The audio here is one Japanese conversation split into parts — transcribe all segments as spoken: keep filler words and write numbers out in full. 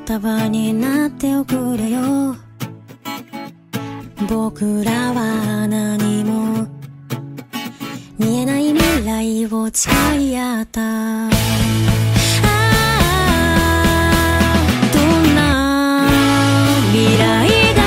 束になっておくれよ。僕らは何も見えない未来を誓い合った。どんな未来が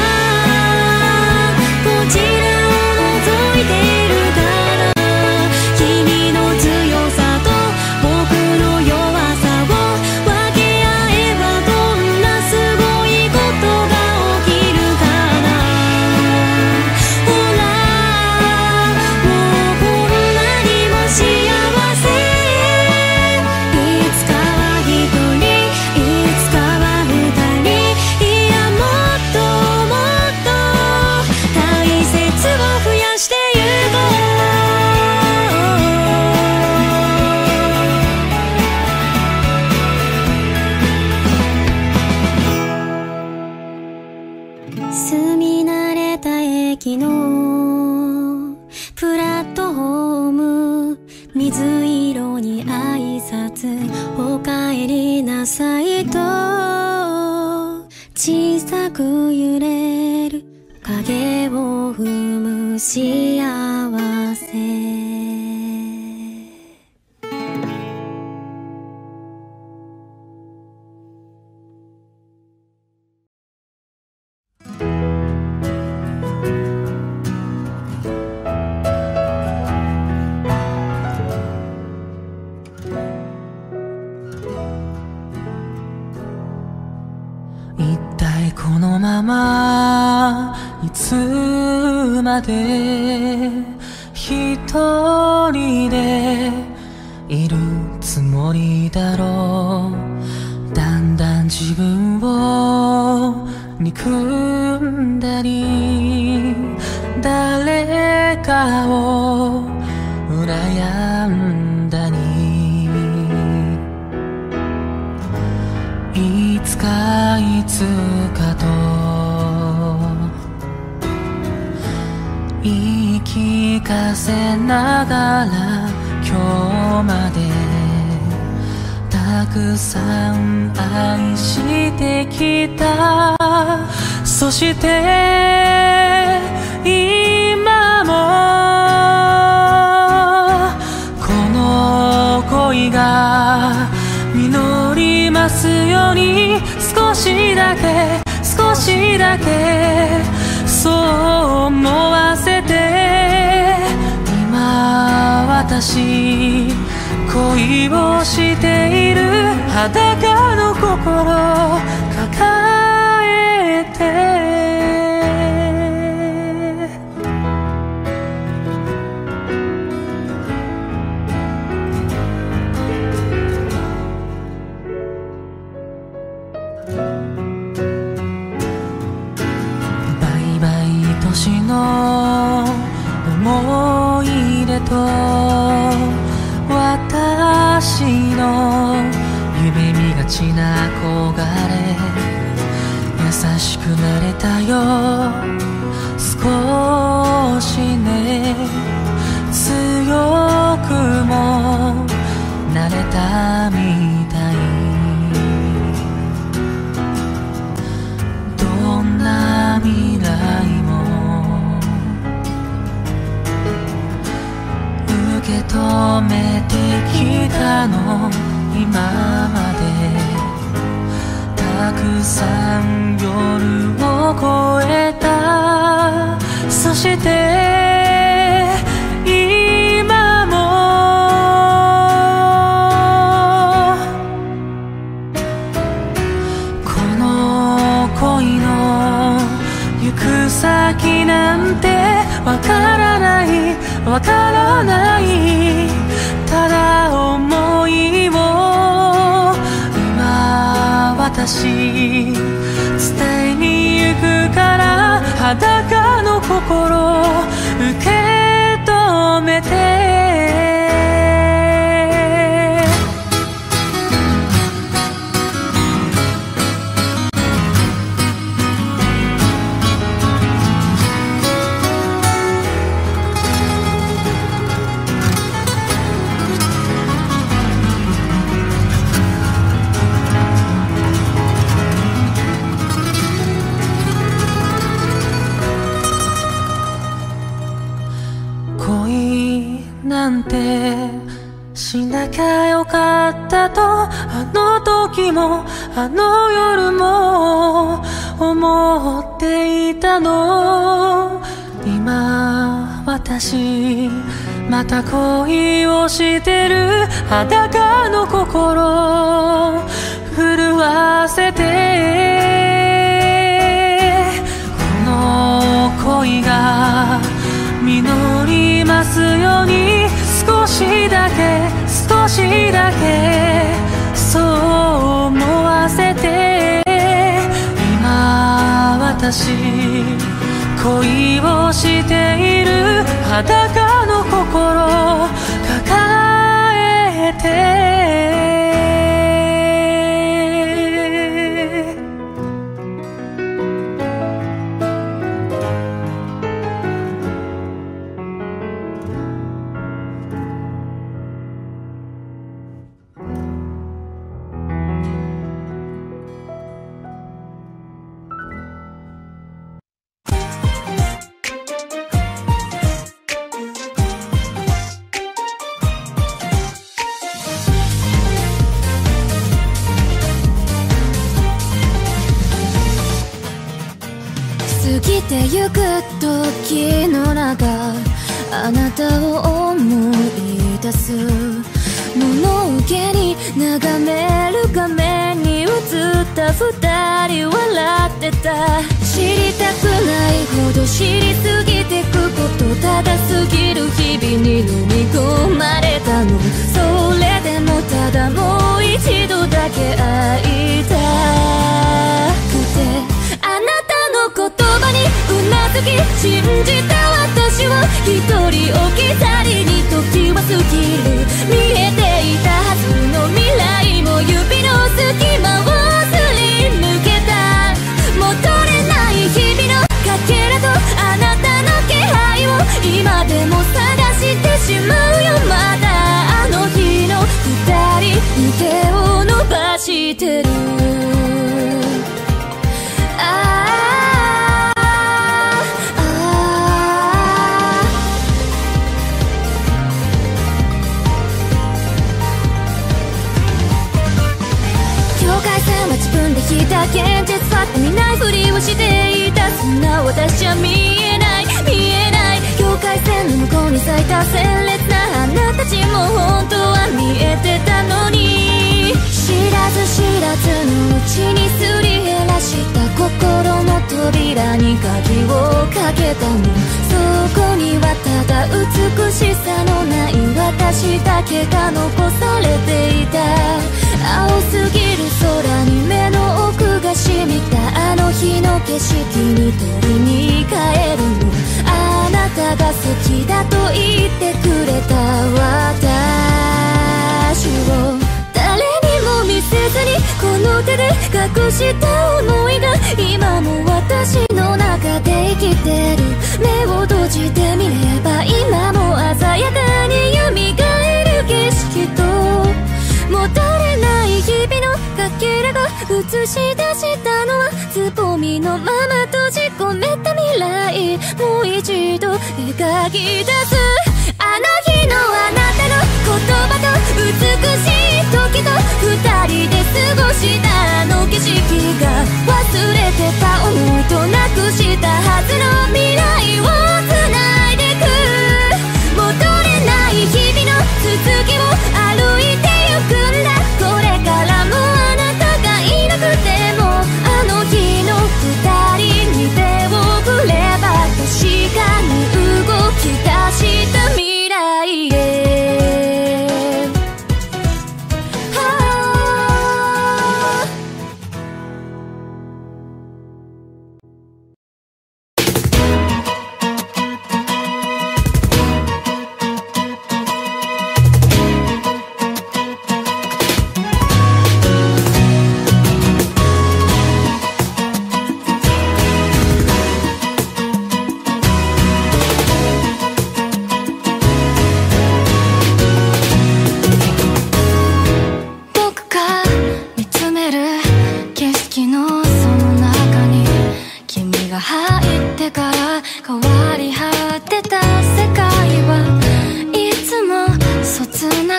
こちらを覗いているかな。君の強さと僕の弱さを分け合えばどんなすごいことが起きるかな。ほらもうこんなにも幸せ。いつかは一人いつかは二人、いやもっともっと大切を増やしてゆこう。住み慣れた駅のプラットホーム、水色に挨拶、おかえりなさいと小さく揺れる影を踏む幸せ。 一体このままいつまで一人でいるつもりだろう。だんだん自分を憎んだり、誰かを羨んだり、いつかいつかと言い聞かせながら今日までたくさん愛してきた。そして今もこの恋が実りますように、少しだけ少しだけそう思わせて、今私恋をしている。裸の心抱えて年の思い出と私の夢見がちな憧れ、優しくなれたよ少しね。強くもなれたみたい。どんな未来も受け止めてきたの。今までたくさん夜を越えた。そして今もこの恋の行く先なんてわからないわからない。ただ思いを今私伝えに行くから、裸の心死んだきゃよかったとあの時もあの夜も思っていたの。今私また恋をしてる。裸の心震わせて、この恋が実りますように。少しだけ少しだけそう思わせて、今私恋をしている。裸の心抱えて過ぎてゆく時の中、あなたを思い出す。物受けに眺める画面に映った二人笑ってた。知りたくないほど知りすぎてくこと、ただ過ぎる日々に飲み込まれたの。それでもただもう一度だけ会いたくて、あなたの言葉にうなずき信じた私を一人置き去りに時は過ぎる。見えていたはずの未来も指の隙間をすり抜けた。戻れない日々のかけらとあなたの気配を今でも探してしまうよ。まだあの日の二人に手を伸ばしてる。自分で引いた現実は見ないふりをしていた。そんな私じゃ見えない見えない。境界線の向こうに咲いた鮮烈な花たちも本当は見えてたのに、知らず知らずのうちにすり減らした心の扉に鍵をかけたの。そこにはただ美しさのない私だけが残されていた。青すぎる空に目の奥が染みたあの日の景色に取りに帰るの。あなたが好きだと言ってくれた私を誰にも見せずにこの手で隠した思いが今も私の中で生きてる。目を閉じてみれば今も鮮やかに蘇る景色と戻れない日々のかけらが映し出したのはつぼみのまま閉じ込めた未来、もう一度描き出す。あの日のあなたの言葉と美しい時と二人で過ごしたあの景色が忘れてた思いとなくしたはずの未来を繋いでく。戻れない日々の続きを歩いてゆくんだ。これからもあなたがいなくてもあの日の二人に手を振れば確かに動き出した未来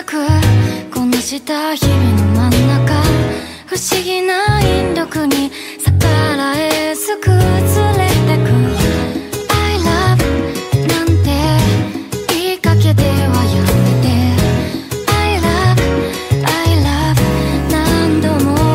くこなした日々の真ん中、不思議な引力に逆らえず崩れてく。 I love なんて言いかけてはやめて。 I love I love 何度も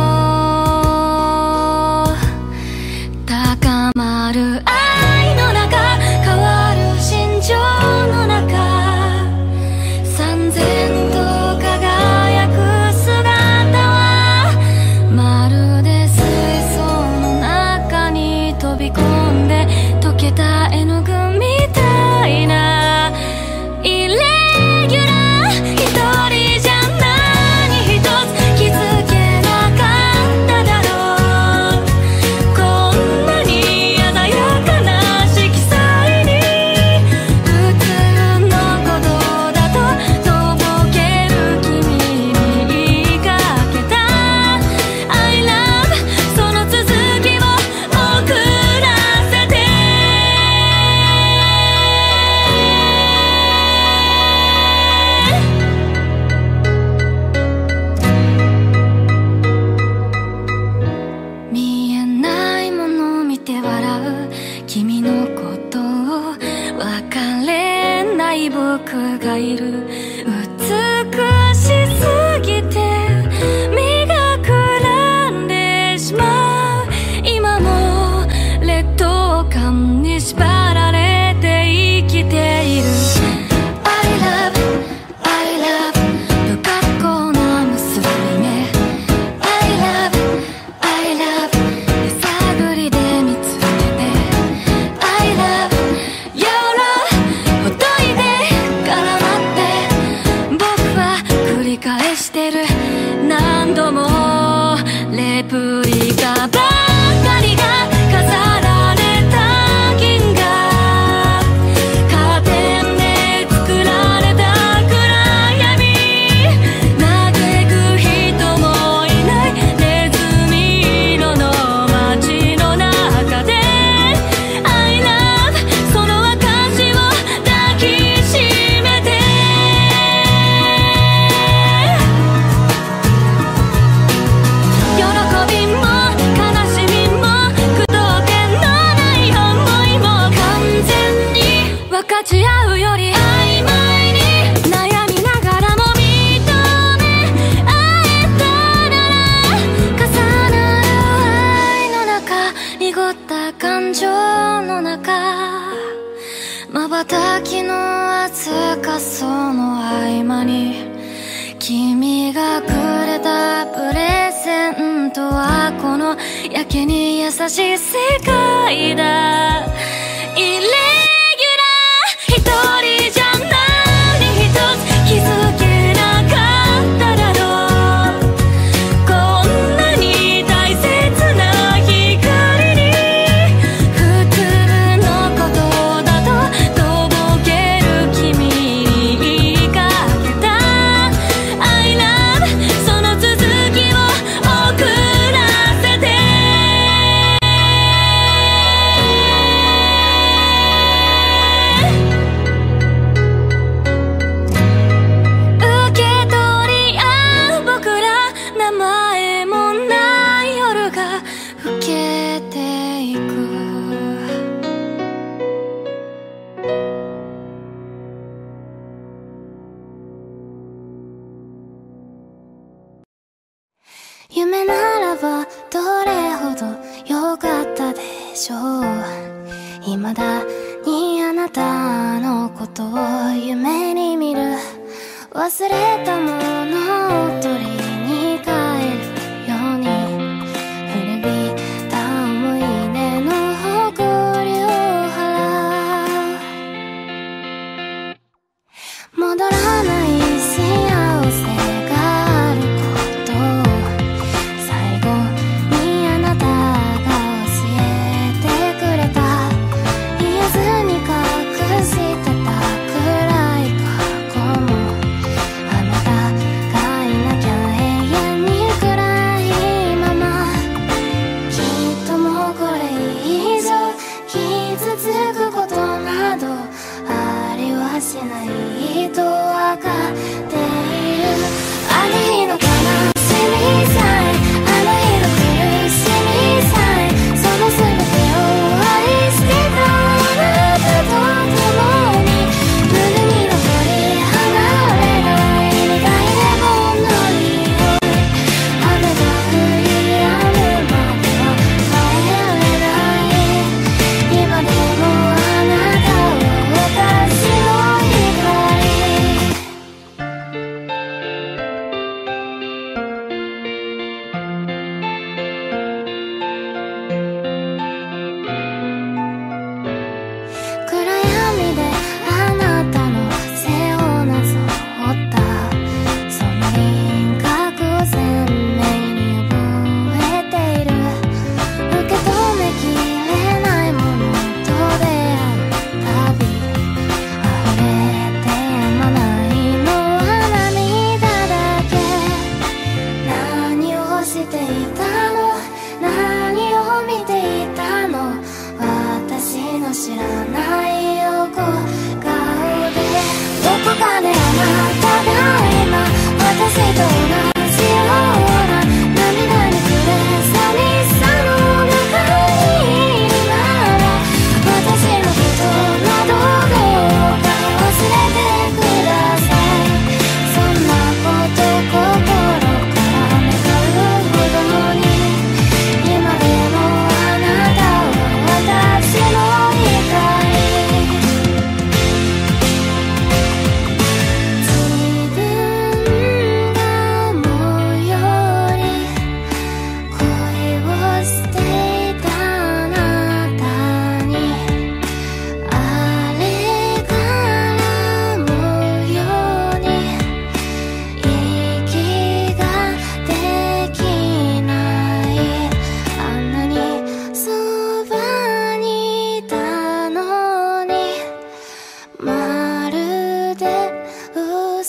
高まる愛の中、変わる心情の中、三千と輝く姿はまるで水槽の中に飛び込んで溶けた絵の具みたいなイレギュラー。一人じゃ何一つ気づけなかっただろう。こんなに鮮やかな色彩に普通のことだととぼける君に言いかけた。 I love その続きを送らせて。見えないものを見て笑う君のことを分かれない僕がいる。美しすぎて身がくらんでしまう。今も劣等感に縛られて生きている。 I love I love 不格好な結び目。 I love I love 手探りで見つめて。 I love your love ほどいて絡まって僕は繰り返してる。何度もレプリカばかりが飾られた銀河、カーテンで作られた暗闇、嘆く人もいないネズミ色の街の中で。 I love その証を抱きしめて。喜びも悲しみも句読点のない思いも完全に分かち合うより曖昧に悩みながらも認め合えたなら、重なる愛の中、濁った感情の中、瞬きのわずかその合間に君がくれたプレゼントはこのやけに優しい世界だ。イレギュラー一人じゃ何一つ気づけなかっただろう。こんなに大切な光に普通のことだととぼける君に言いかけた。 I love その続きを送らせて。受け取り合う僕ら、名前もない夜が更けていく。夢ならばどれほど良かったでしょう。未だにあなたのことを夢に見る。忘れたものを取りに帰るように古びた思い出の誇りを払う。戻らない幸せがあることを最後にあなたが教えてくれた。言えずに隠してた暗い過去もあなたが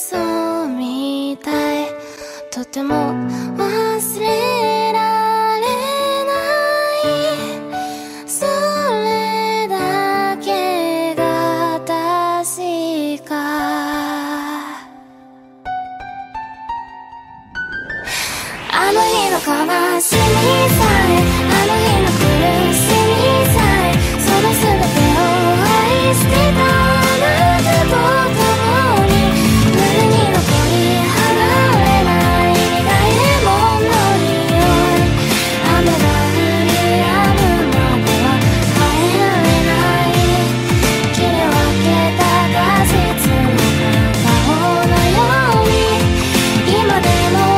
嘘みたい、とても忘れられない、それだけが確か。あの日の悲しみさえ、あの日の苦しみさえ、その全てを愛してたあなたと共に、胸に残り離れない苦いレモンの匂い、雨が降り止むまでは帰られない、切り分けた果実の顔のように、今でも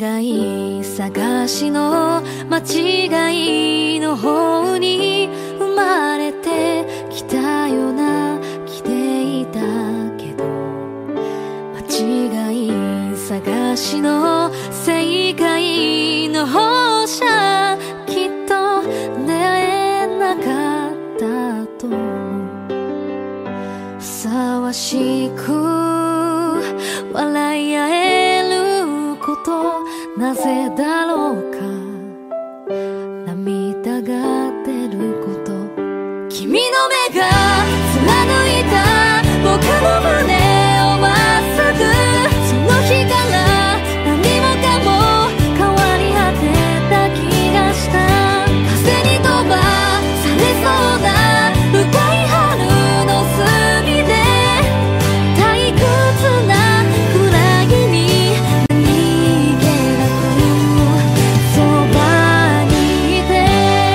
違い探しの間違いの方に生まれてきたような気でいたけど、間違い探しの正解の方じゃきっと出会えなかったと思う。ふさわしく笑い合えることなぜだろうか、涙が出ること、君の目が貫いた僕の胸をまっすぐ、その日から何もかも変わり果てた気がした。風に飛ばされそうな深い春の隅で退屈なフラギに何気なくそばにいて、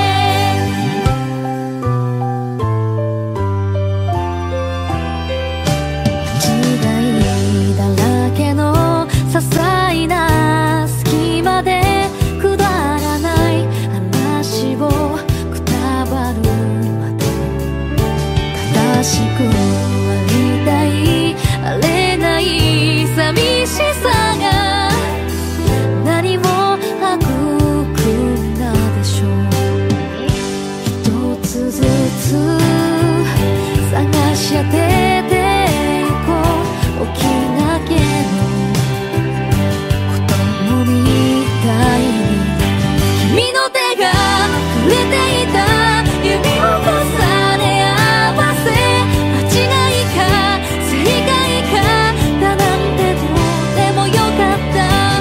時代だらけの些細な隙間でくだらない話をくたばるまで正しくありたいあれない寂しさが何を育んだでしょう。一つずつ探し当ててゆこう、大きな毛の子供みたいに君の手が触れていた指を重ね合わせ、間違いか正解かだなんてどうでもよかった。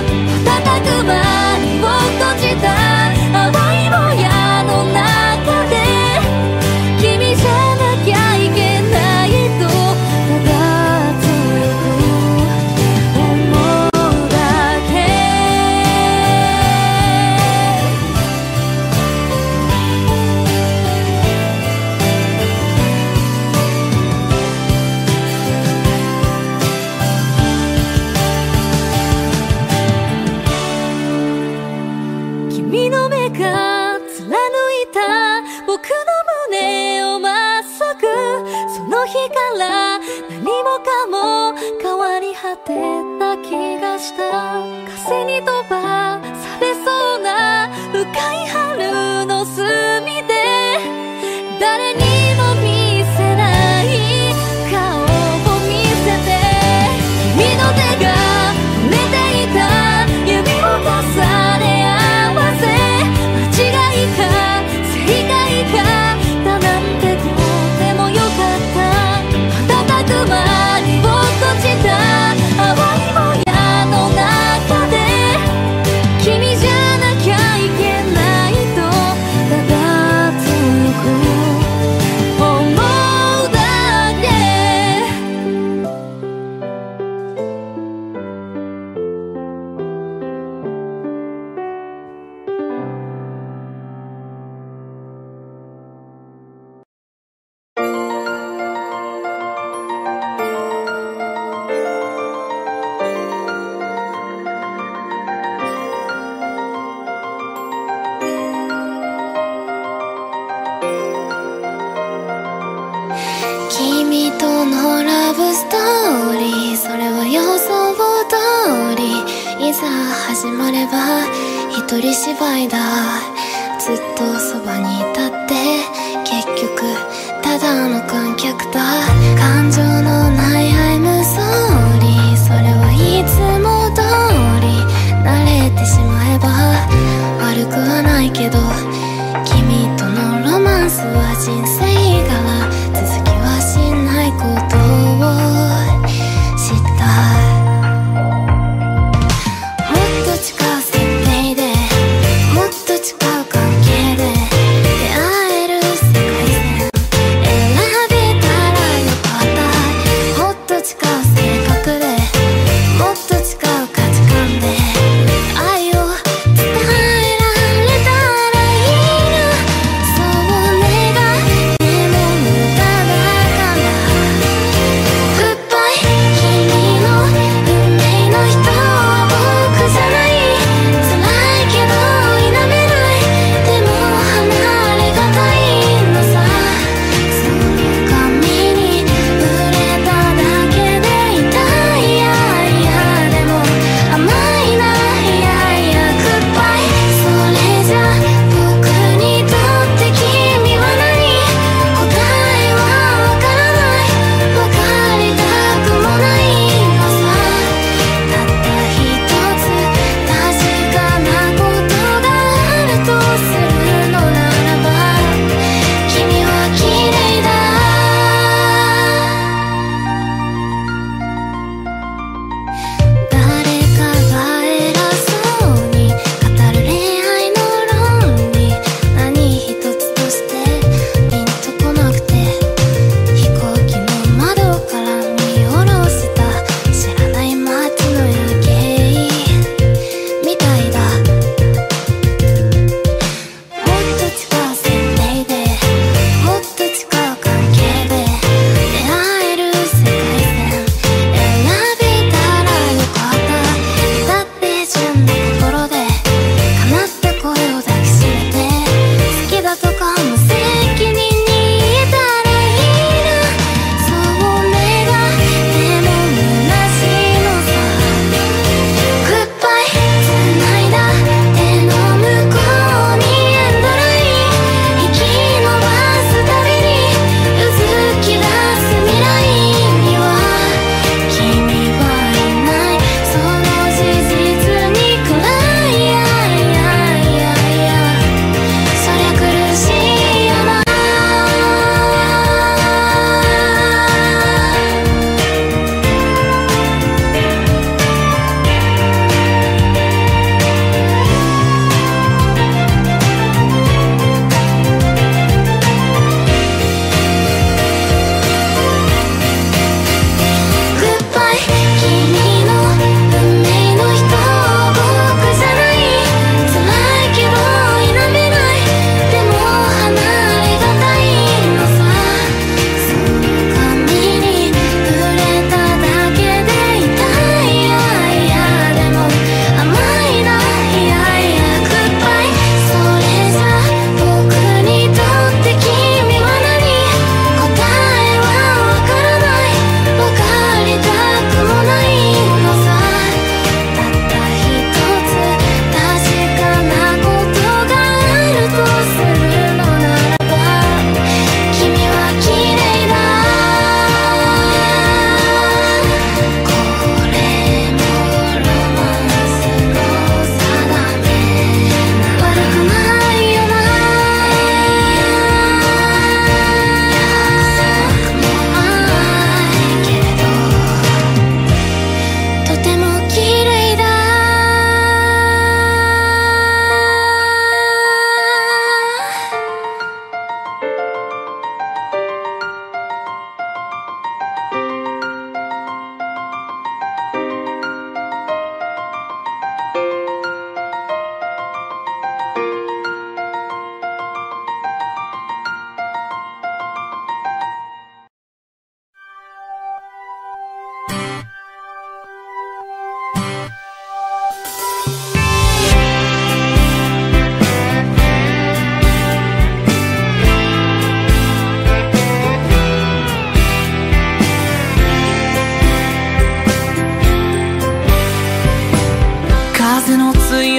瞬く間にを閉じた淡いもやの中で君じゃなきゃいけないとただ強く思うだけ。君の目が貫いた僕の胸をまっすぐ、その日から何もかも変わり果てた気がした。風に飛ばされそうな深い春の隅で誰にも見せない顔を見せて、君の手が触れていた指を重ね合わせ、間違いか正解かだなんてどうでもよかった。瞬く間にを閉じた淡いもやの中で君じゃなきゃいけないとただ強く思うだけ。君とのラブストーリー、それは予想通り、いざ始まれば一人芝居だ。ずっとそばにいたって結局ただの観客だ。感情のない I'm sorry、 それはいつも通り慣れてしまえば悪くはないけど、君とのロマンスは人生から続きはしないことを知った。もっと近い設定でもっと近い関係で出会える世界線選べたらよかった。もっと近い性格でもっと近い価値観で愛を伝えられたらいいな。そう願って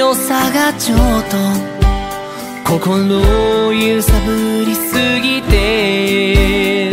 の差がちょっと心を揺さぶりすぎて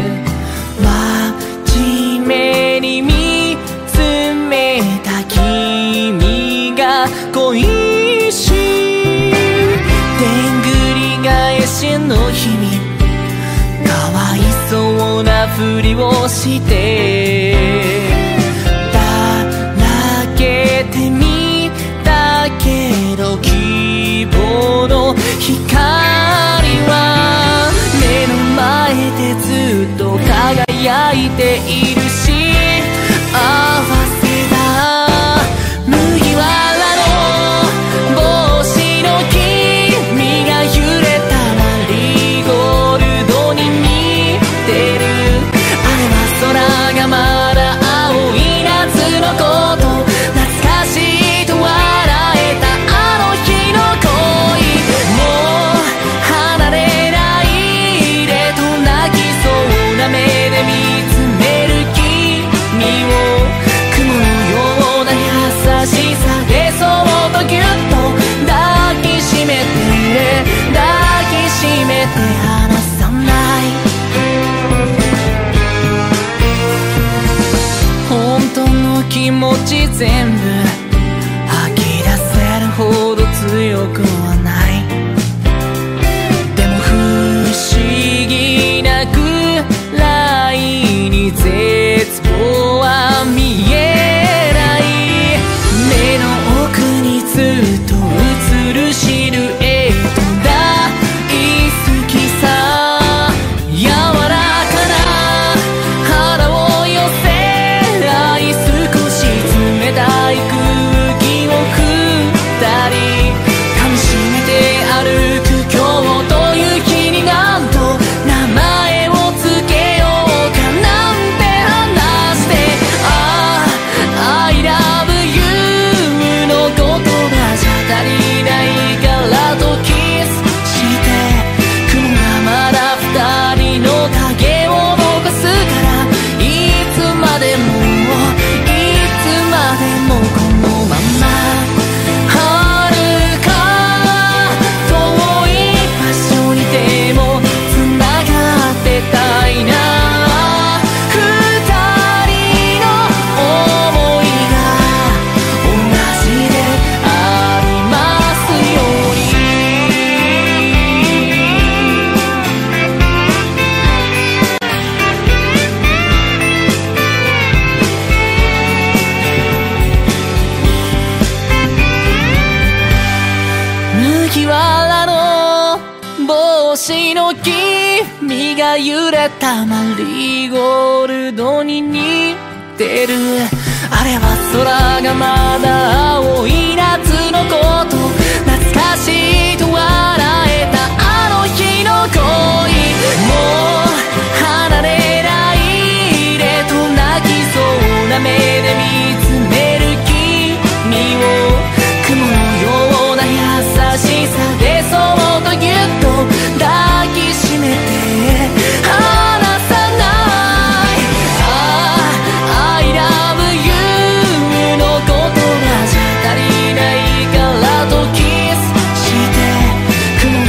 真面目に見つめた君が恋しいでんぐり返しの日々かわいそうなふりをしてだらけてみたけど希望の光は目の前でずっと輝いているし合わせた麦わらの帽子の君が揺れたマリーゴールドに似てるあれは空がまだ青い夏のこと懐かしいと笑えたあの日の恋もう離れないでと泣きそうな目で見つめる君を雲のような優しさでそっとぎゅっと抱きしめて抱きしめて離さない本当の気持ち全部吐き出せるほど強くはないでも不思議なくらいに絶望は見えない目の奥にずっと映るシルエット大好きさ柔らかな腹を寄せ愛少し冷たい空気を二人噛みしめて歩く今日という日になんと名前をつけようかなんて話してああ I love you の言葉じゃ足りないからとキスして雲がまだ二人の影を残すからいつまでもいつまでもこのまま遥か遠い場所にでも繋がってたいな二人の想いが同じでありますように麦わらの帽子の君が揺れたマリーゴールドに似てるあれは空がまだ青い夏のこと懐かしいと笑えたあの日の恋もう離れないでと泣きそうな目で見つめる君を雲のような優しさでそっとぎゅっと抱きしめて離さないああ I love you の言葉じゃ足りないからとキスして雲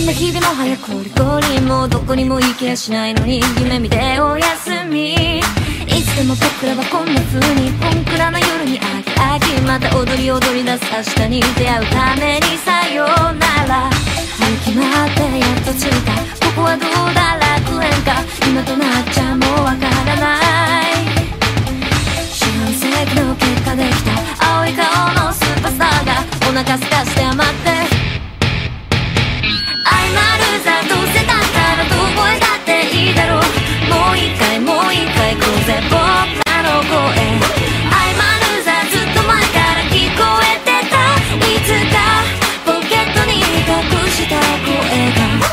んな日々も早くゴリゴリ、もうどこにも行けやしないのに夢見ておやすみ。いつでも僕らはこんな風にポンクラな夜にあきあき、また踊り踊り出す明日に出会うためにさようなら。歩き回ってやっと着いた、ここはどうだ楽園か、今となっちゃもうわからない。四半世紀の結果できた青い顔のスーパースターがお腹すかして余って、アイマルーザーどうせだったらどこへだっていいだろう。もう一回もう一回行こうぜ僕らの声。アイマルーザーずっと前から聞こえてた、いつかポケットに隠した声が。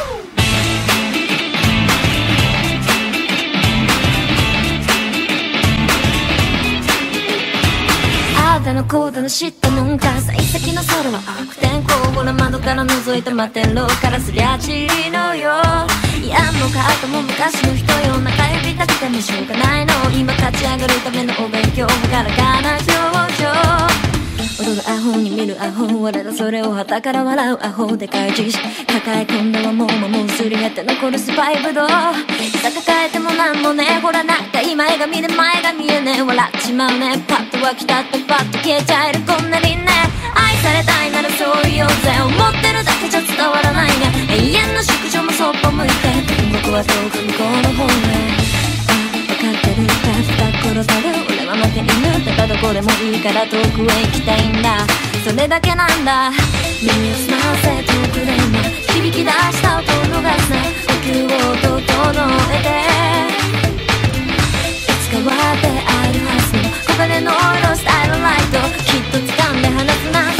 ああだのこうだの知ったのんか、幸先の空は悪天候、ほら窓から覗いた摩天楼からすりゃちりのよ。いやもうカートも昔の人よ、中指立ててもしょうがないの、今立ち上がるためのお勉強、ほがらかな表情。踊るアホに見るアホ、我らそれを旗から笑うアホでかい知識抱え込んだはもうもうすり減って残るスパイブドウ。膝抱えてもなんもね、ほらなんか今絵が見で前が見えねえ、笑っちまうね、パッと湧き立ってパッと消えちゃえるこんなにね。愛されたいならそう言おうぜ、思ってるだけじゃ伝わらないね。永遠の宿女もそっぽ向いて、僕は遠く向こうの方へ。あ、分かってるか二転ばる、俺は負け犬だからどこでもいいから遠くへ行きたいんだ、それだけなんだ。耳を澄ませ遠くで今響き出した音を逃すな、呼吸を整えて、いつかは出会えるはずの黄金の色スタイルライト、きっと掴んで離すな。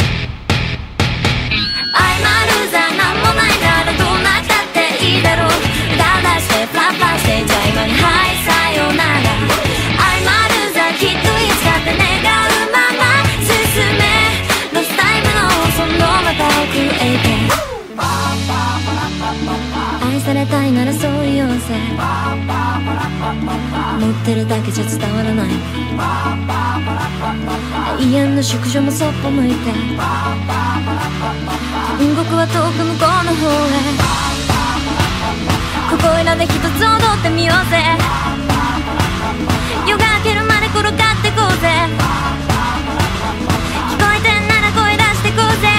アイマルーザーなんもないならどうなったっていいだろう。ダウダウしてフラフラしてじゃあ今にはいさようなら。アイマルーザーきっといつかって願うまま進め、ロスタイムのそのまた奥へ行け。愛されたいならそう言おうぜ、持ってるだけじゃ伝わらない。永遠の宿女もそっぽ向いて、僕は遠く向こうの方へ。ここいらで一つ踊ってみようぜ、夜が明けるまで転がってこうぜ。聞こえてんなら声出してこうぜ。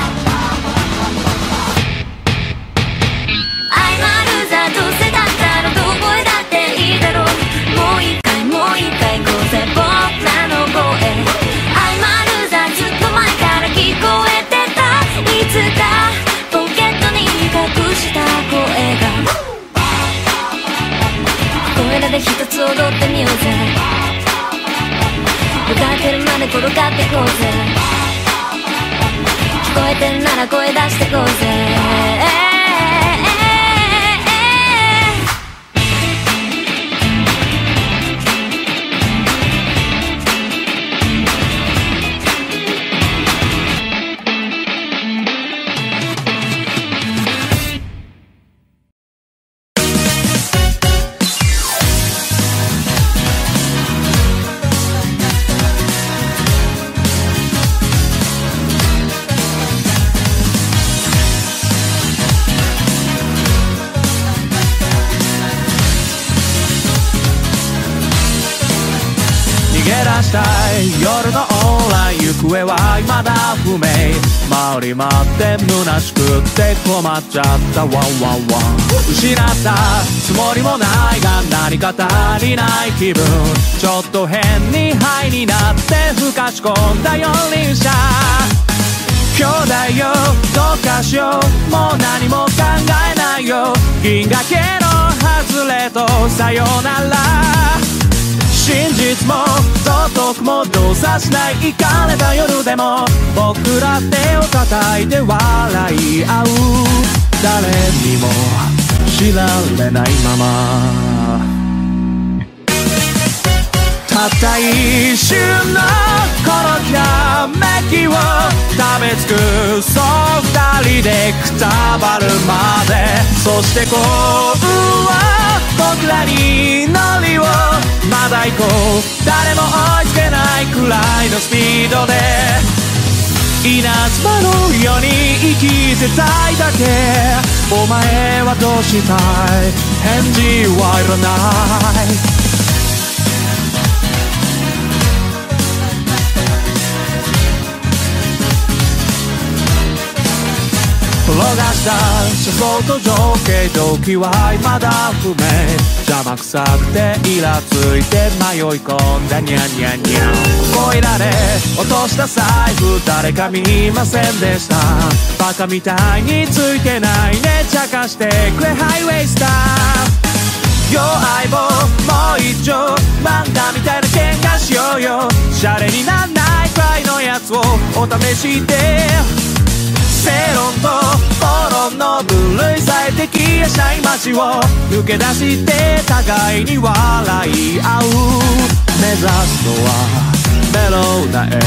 アイマルーザーどうせだったらどこへだっていいだろう。もう一回もう一回行こうぜ僕らの声。アイマルーザーずっと前から聞こえてた、いつかポケットに隠した声が。ここいらで一つ踊ってみようぜ、夜が明けるまで転がってこうぜ。聞こえてんなら声出してこうぜ。 夜のオーライ行方は未だ不明、回り回って虚しくって困っちゃったワンワンワン。失ったつもりもないが何か足りない気分、ちょっと変にハイになってふかし込んだ四輪車。兄弟よどうかしよう、もう何も考えないよ、銀河系の外れとさよなら。真実も道徳も動作しないイカれた夜でも、僕ら手を叩いて笑い合う、誰にも知られないまま。たった一瞬のこのきらめきを食べ尽くそう二人でくたばるまで。そして幸運は僕らに乗りをまだ行こう、誰も追いつけないくらいのスピードで。 稲妻のように生きてたいだけ。お前はどうしたい？返事はいらない。転がした車窓と情景、動機は未だ不明。邪魔くさくてイラついて迷い込んだニャンニャンニャン。越えられ落とした財布誰か見ませんでした。バカみたいについてないね、茶化してくれハイウェイスター。よ相棒もう一丁漫画みたいな喧嘩しようよ。シャレになんないくらいのやつをお試しで。正論とフォローの部類さえ敵やシャイマチを抜け出して互いに笑い合う。目指すのはメロウなエンデ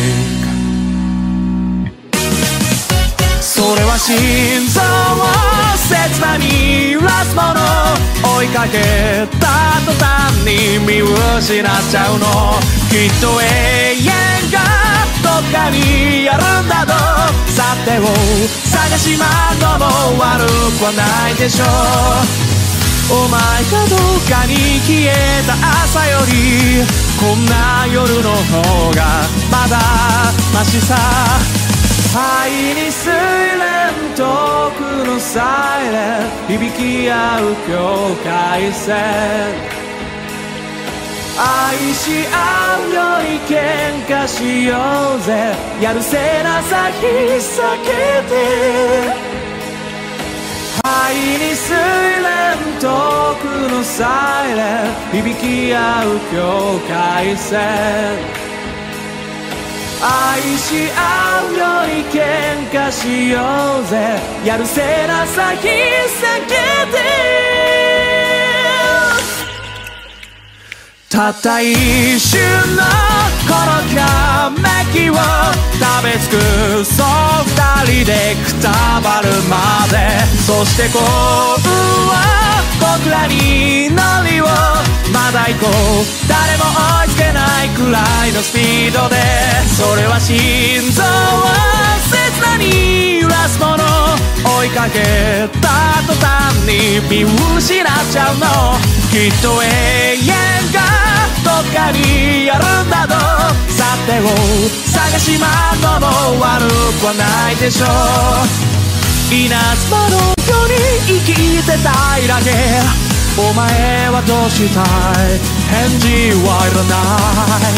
ィング。それは心臓を切なに揺らすもの。追いかけた途端に見失っちゃうの。きっと永遠がどっかにあるんだと。さてを探しまんのも悪くはないでしょう。お前がどっかに消えた朝よりこんな夜の方がまだマシさ。灰に睡蓮遠くのサイレン響き合う境界線。愛し合うより喧嘩しようぜ。やるせなさ引っ避けて。灰に睡蓮遠くのサイレン響き合う境界線。愛し合うより喧嘩しようぜ。やるせなさ引っ避けて。たった一瞬のこのひらめきを食べ尽くそう二人でくたばるまで。そして幸運は僕らに乗りをまだ行こう。誰も追いつけないくらいのスピードで。それは心臓を切なに揺らすもの。追いかけた途端に見失っちゃうの。きっと永遠がどっかにあるんだと。さてを探しまんのも悪くはないでしょう。稲妻のように生きてたいだけ。お前はどうしたい？返事はいらない。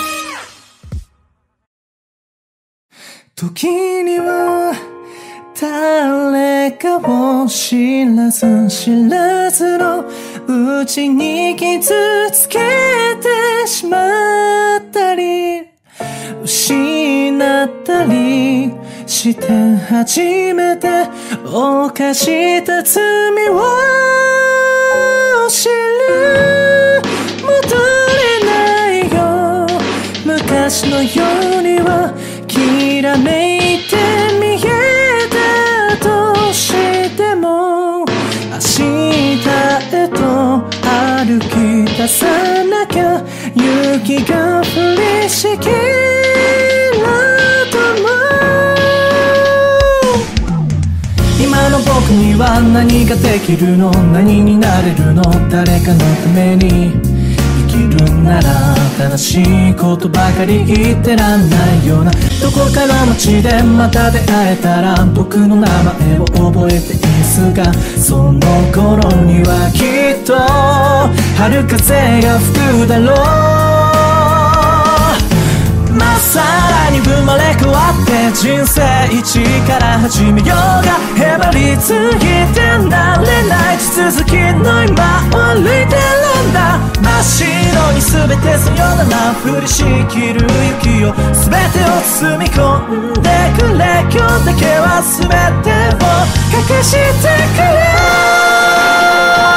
時には誰かを知らず知らずのうちに傷つけてしまったり失ったりして初めて犯した罪を知る。戻れないよ昔のようにはきらめいて見えたとしても明日へと歩き出さなきゃ雪が降りしきると思う。今の僕には何ができるの？何になれるの？誰かのために生きるなら悲しいことばかり言ってらんないような。どこかの街でまた出会えたら僕の名前を覚えていますが、その頃にはきっと春風が吹くだろう。まっさらに生まれ変わって人生一から始めようが、へばりついてなれない地続きの今を歩いてるんだ。真っ白に全てさよなら降りしきる雪を全てを包み込んでくれ。今日だけは全てを隠してくれ。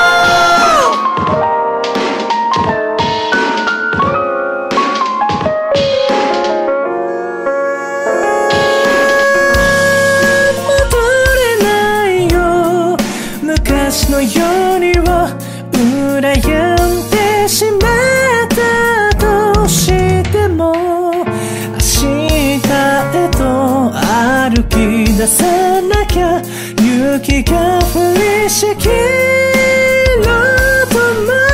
昔のようには羨んでしまったとしても明日へとらさなきゃ雪が降りしきると思う。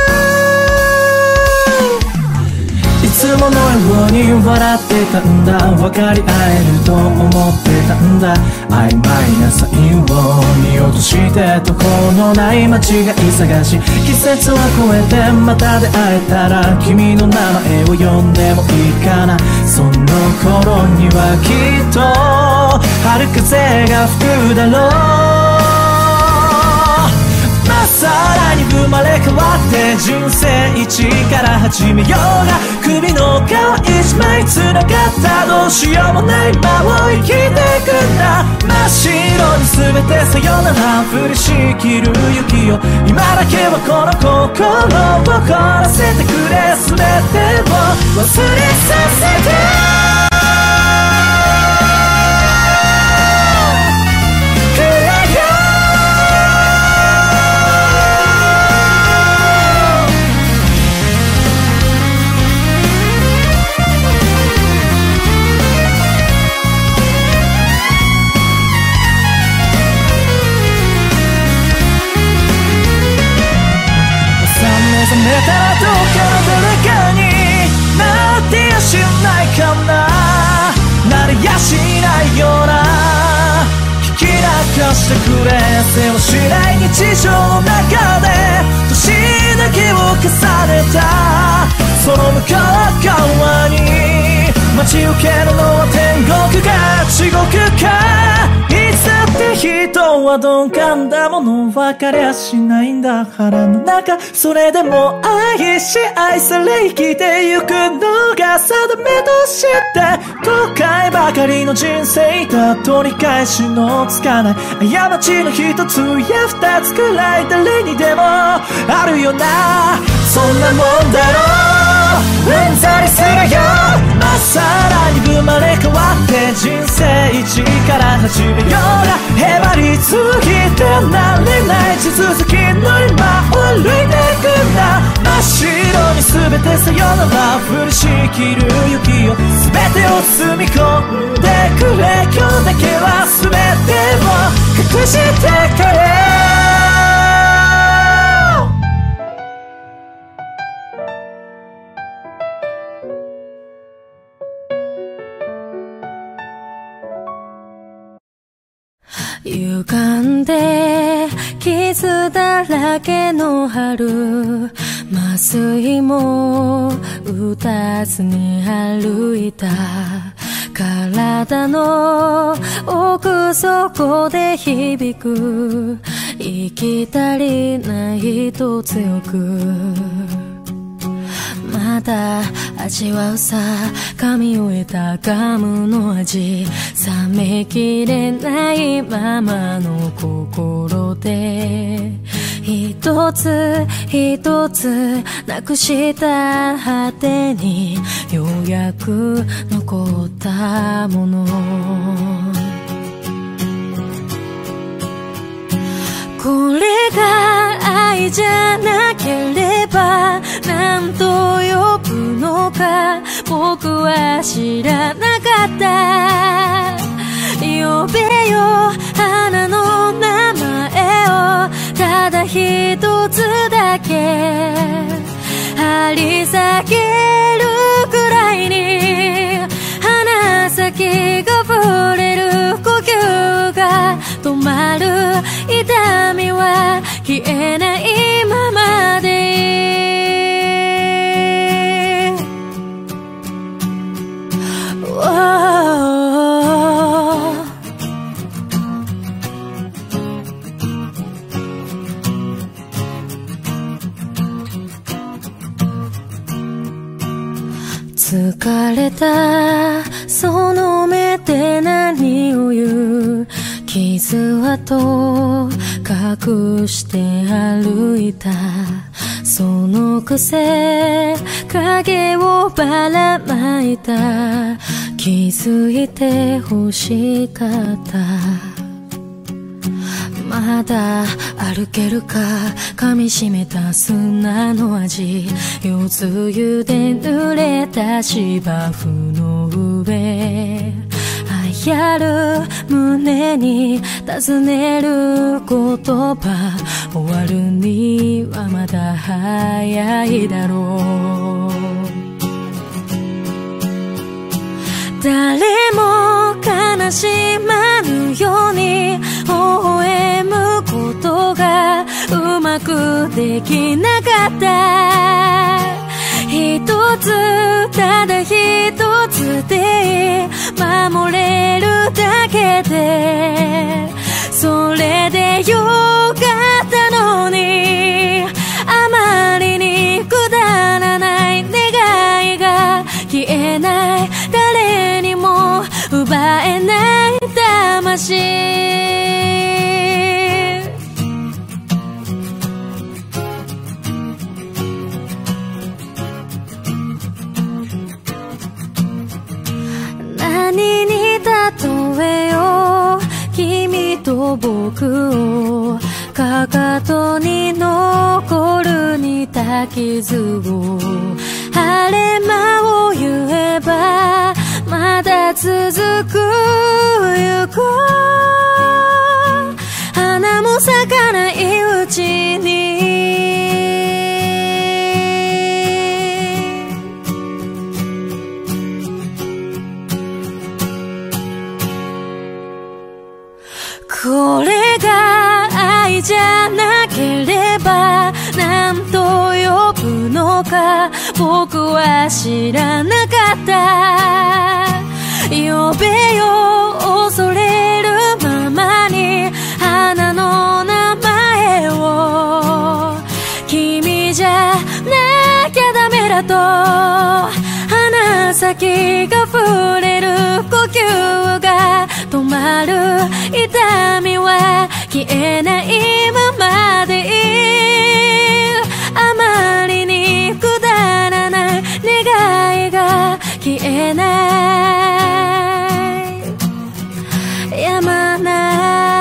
いつものように笑ってたんだ、分かり合えると思ってたんだ。曖昧なサインを見落として途方のない間違い探し、季節は超えてまた出会えたら君の名前を呼んでもいいかな。その頃にはきっと春風が吹くだろう。まっさらに生まれ変わって人生一から始めようが、首の皮一枚繋がったどうしようもない間を生きてくんだ。真っ白に全てさよなら降りしきる雪よ、今だけはこの心を凍らせてくれ、全てを忘れさせて覚めたらどうかの誰かになってやしないかな、なれやしないような引き流してくれ、せわしない日常の中で年だけを重ねたその向こう側に待ち受けるのは天国か地獄か、いつだって人は鈍感だもの分かりゃしないんだ。腹の中それでも愛し愛され生きてゆくのが定めとして、後悔ばかりの人生だ、取り返しのつかない過ちの一つや二つくらい誰にでもあるよな、そんなもんだろううんざりするよ。まっさらに生まれ変わって人生一から始めようが、へばりついてなれない地続きの今を歩いてくんだ。真っ白に全てさよなら降りしきる雪よ、全てを包み込んでくれ、今日だけは全てを隠してくれ。 歪んで傷だらけの春、麻酔も打たずに歩いた、体の奥底で響く息足りないと強く、まだ味わうさ噛み終えたガムの味、冷めきれないままの心で一つ一つなくした果てにようやく残ったもの、これが愛じゃなければ何と呼ぶのか僕は知らなかった。呼べよ花の名前をただ一つだけ張り裂けるくらいに、鼻先が触れる呼吸が止まる、痛みは消えないままでいい、疲れたその目で何を言う、傷跡隠して歩いた、そのくせ影をばらまいた、気づいて欲しかった。まだ歩けるか噛みしめた砂の味、夜露で濡れた芝生の上、 やる胸に尋ねる言葉、終わるにはまだ早いだろう。誰も悲しまぬように微笑むことがうまくできなかった。一つただ一つで守れるだけでそれでよかったのに、あまりにくだらない願いが消えない、誰にも奪えない魂。何に例えよう君と僕を、かかとに残る似た傷を、晴れ間を言えばまだ続く行こう、花も咲かないうちに。これが愛じゃなければ何と呼ぶのか僕は知らなかった。呼べよ恐れるままに花の名前を、君じゃなきゃダメだと鼻先が触れる呼吸が止まる、痛みは消えないままでいい、あまりにくだらない願いが消えない、やまない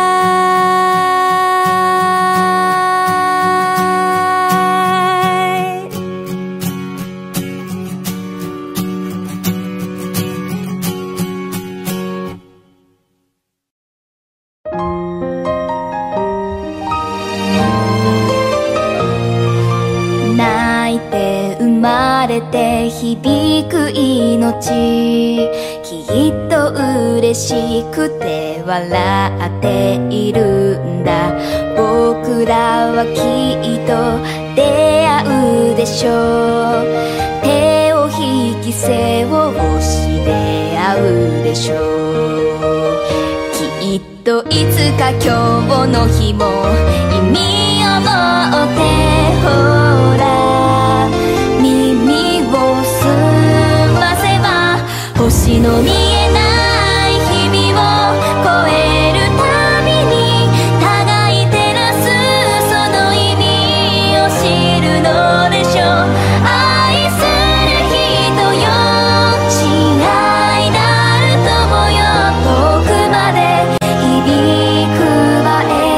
生まれて響く命、きっと嬉しくて笑っているんだ。僕らはきっと出会うでしょう、手を引き背を押し出会うでしょう。きっといつか今日の日も意味を持ってほら耳を澄ませば星の見えない日々を越えるたびに互い照らすその意味を知るのでしょう。愛する人よ親愛なる友よ、遠くまで響く場へ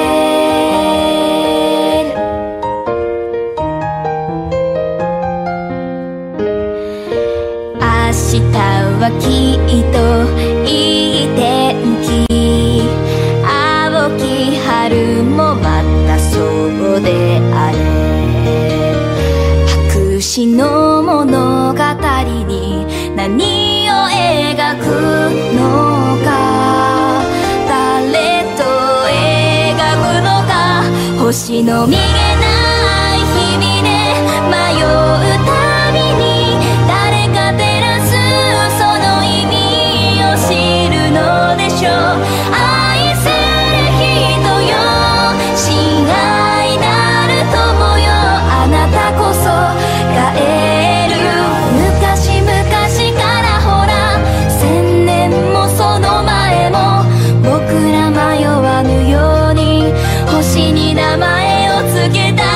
明日はきっといい天気、青き春もまたそうであれ。白紙の物語に何を描くのか、誰と描くのか、星の見えない日々で迷うたびに誰か照らすその意味を知るのでしょう。愛する人よ親愛なる友よ、あなたこそがえる。昔々からほら千年もその前も僕ら迷わぬように星に名前を告げた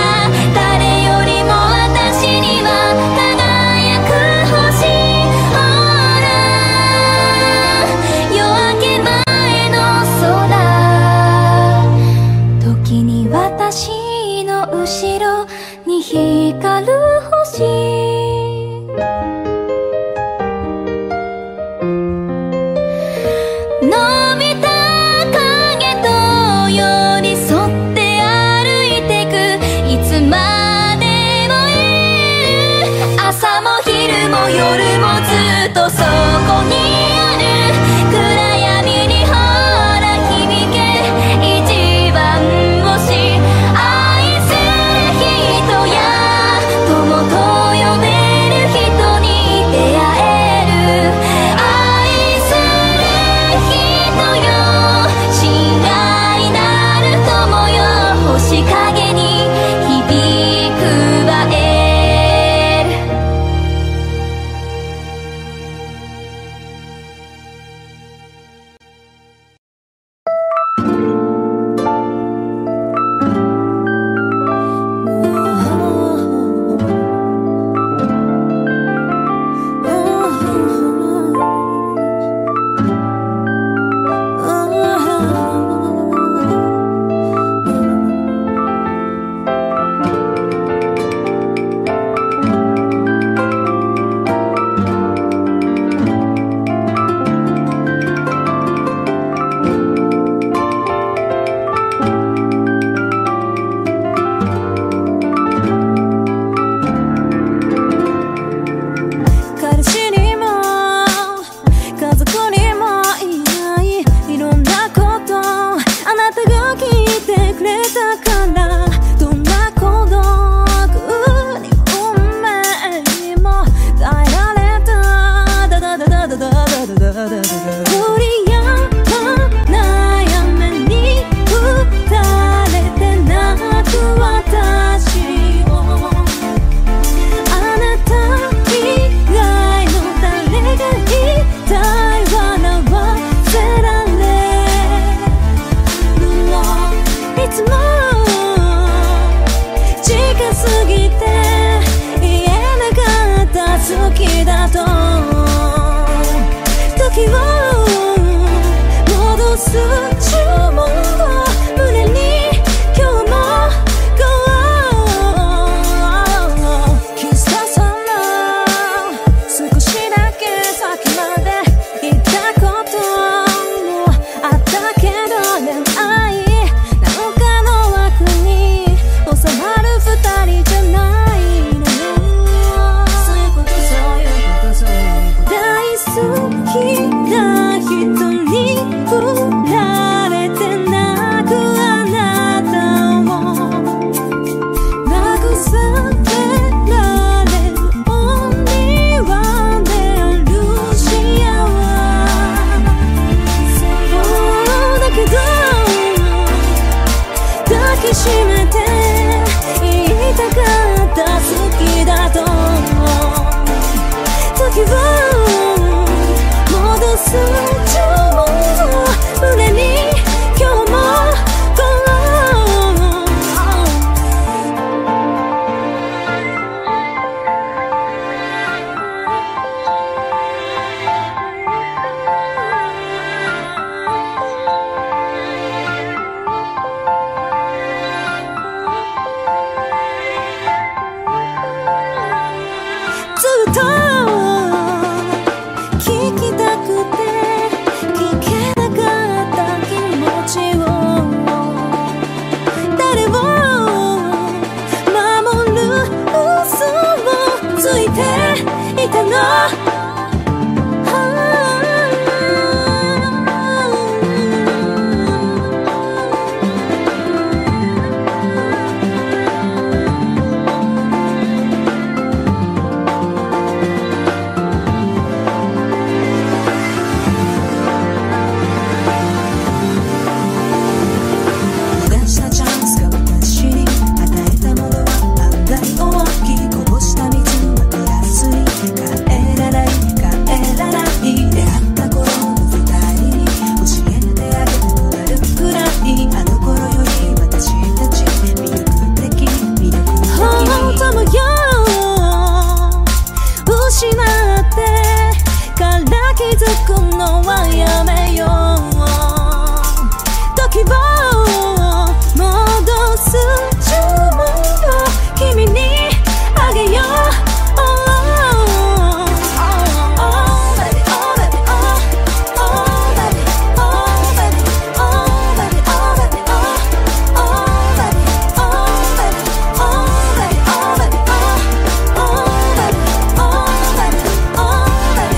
いたの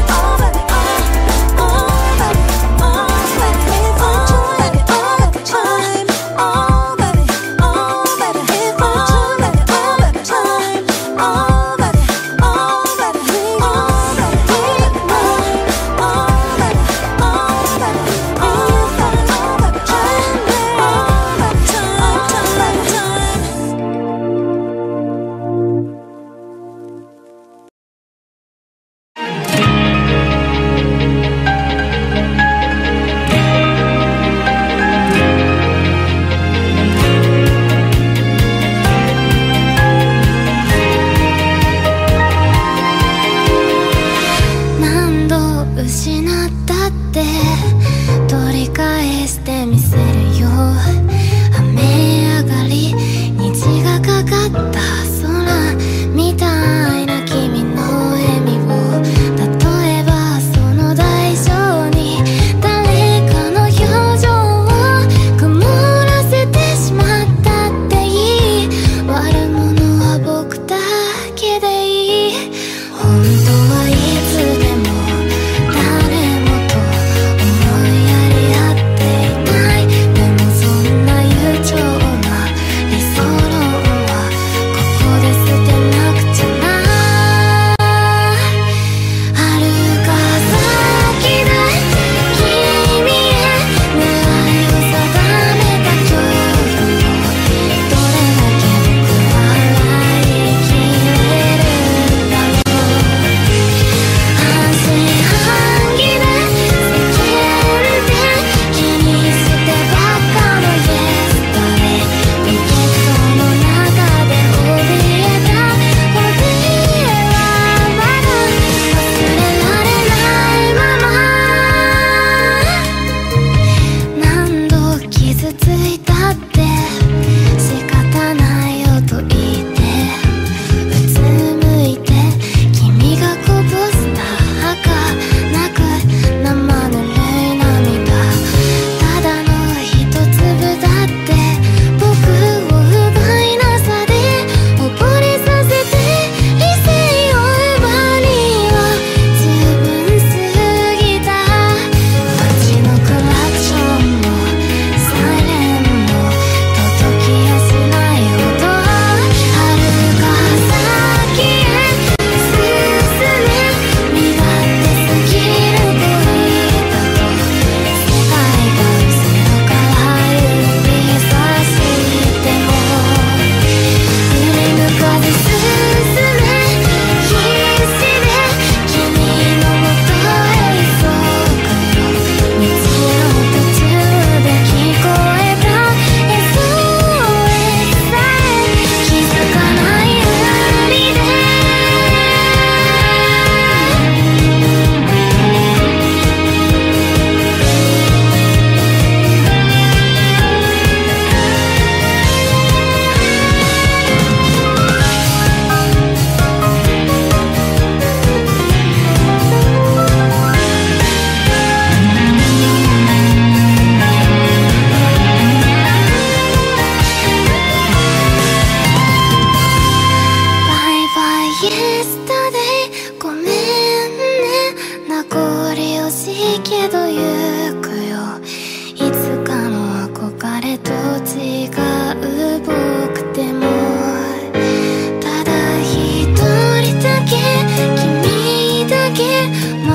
Oh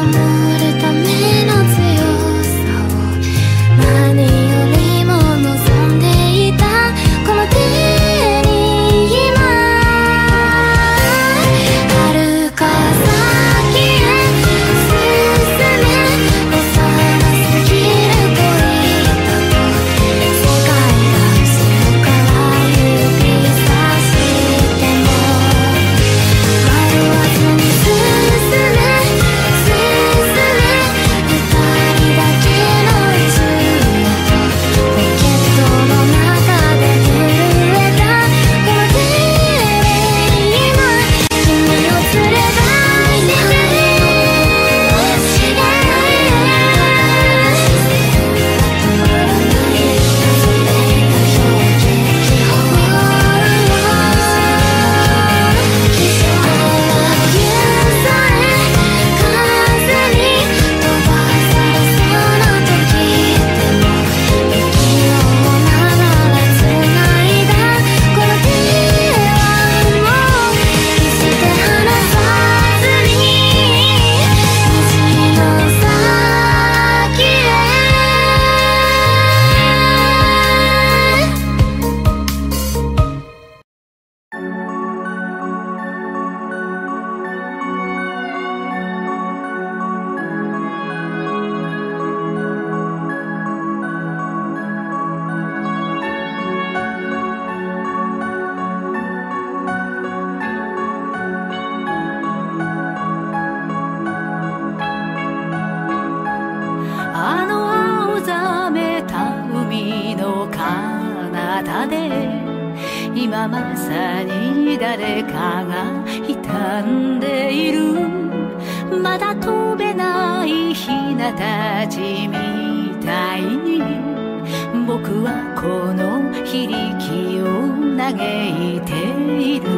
今まさに誰かが傷んでいる。まだ飛べないヒナたちみたいに僕はこの非力を嘆いている。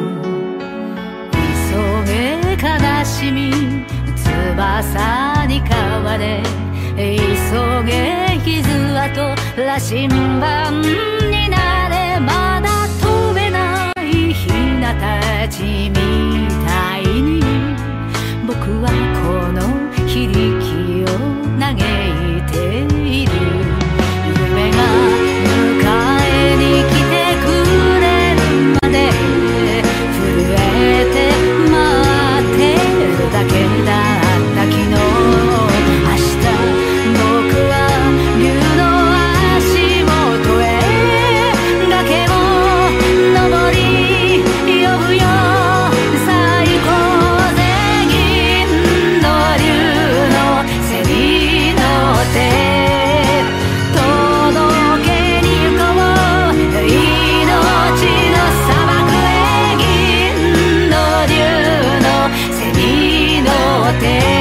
急げ悲しみ翼に変われ、急げ傷跡羅針盤になれ。まだ飛べないヒナたちみたいに僕はこの非力を嘆いている。夢が迎えに来てくれるまで震えて待ってるだけだった昨日。明日僕は竜の足元へ崖を登り呼ぶよ。最高で銀の竜の背に乗って届けに行こう。命の砂漠へ銀の竜の背に乗って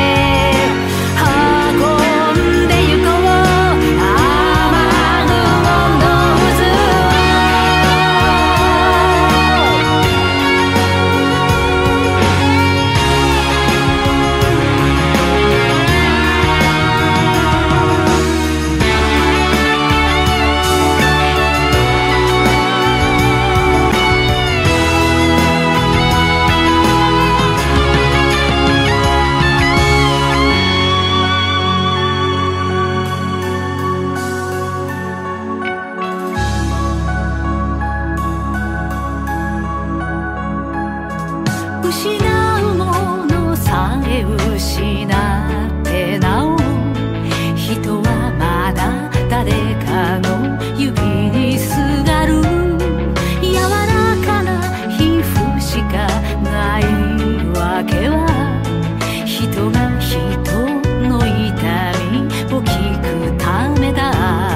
失うものさえ失ってなお人はまだ誰かの指にすがる。柔らかな皮膚しかないわけは人が人の痛みを聞くためだ。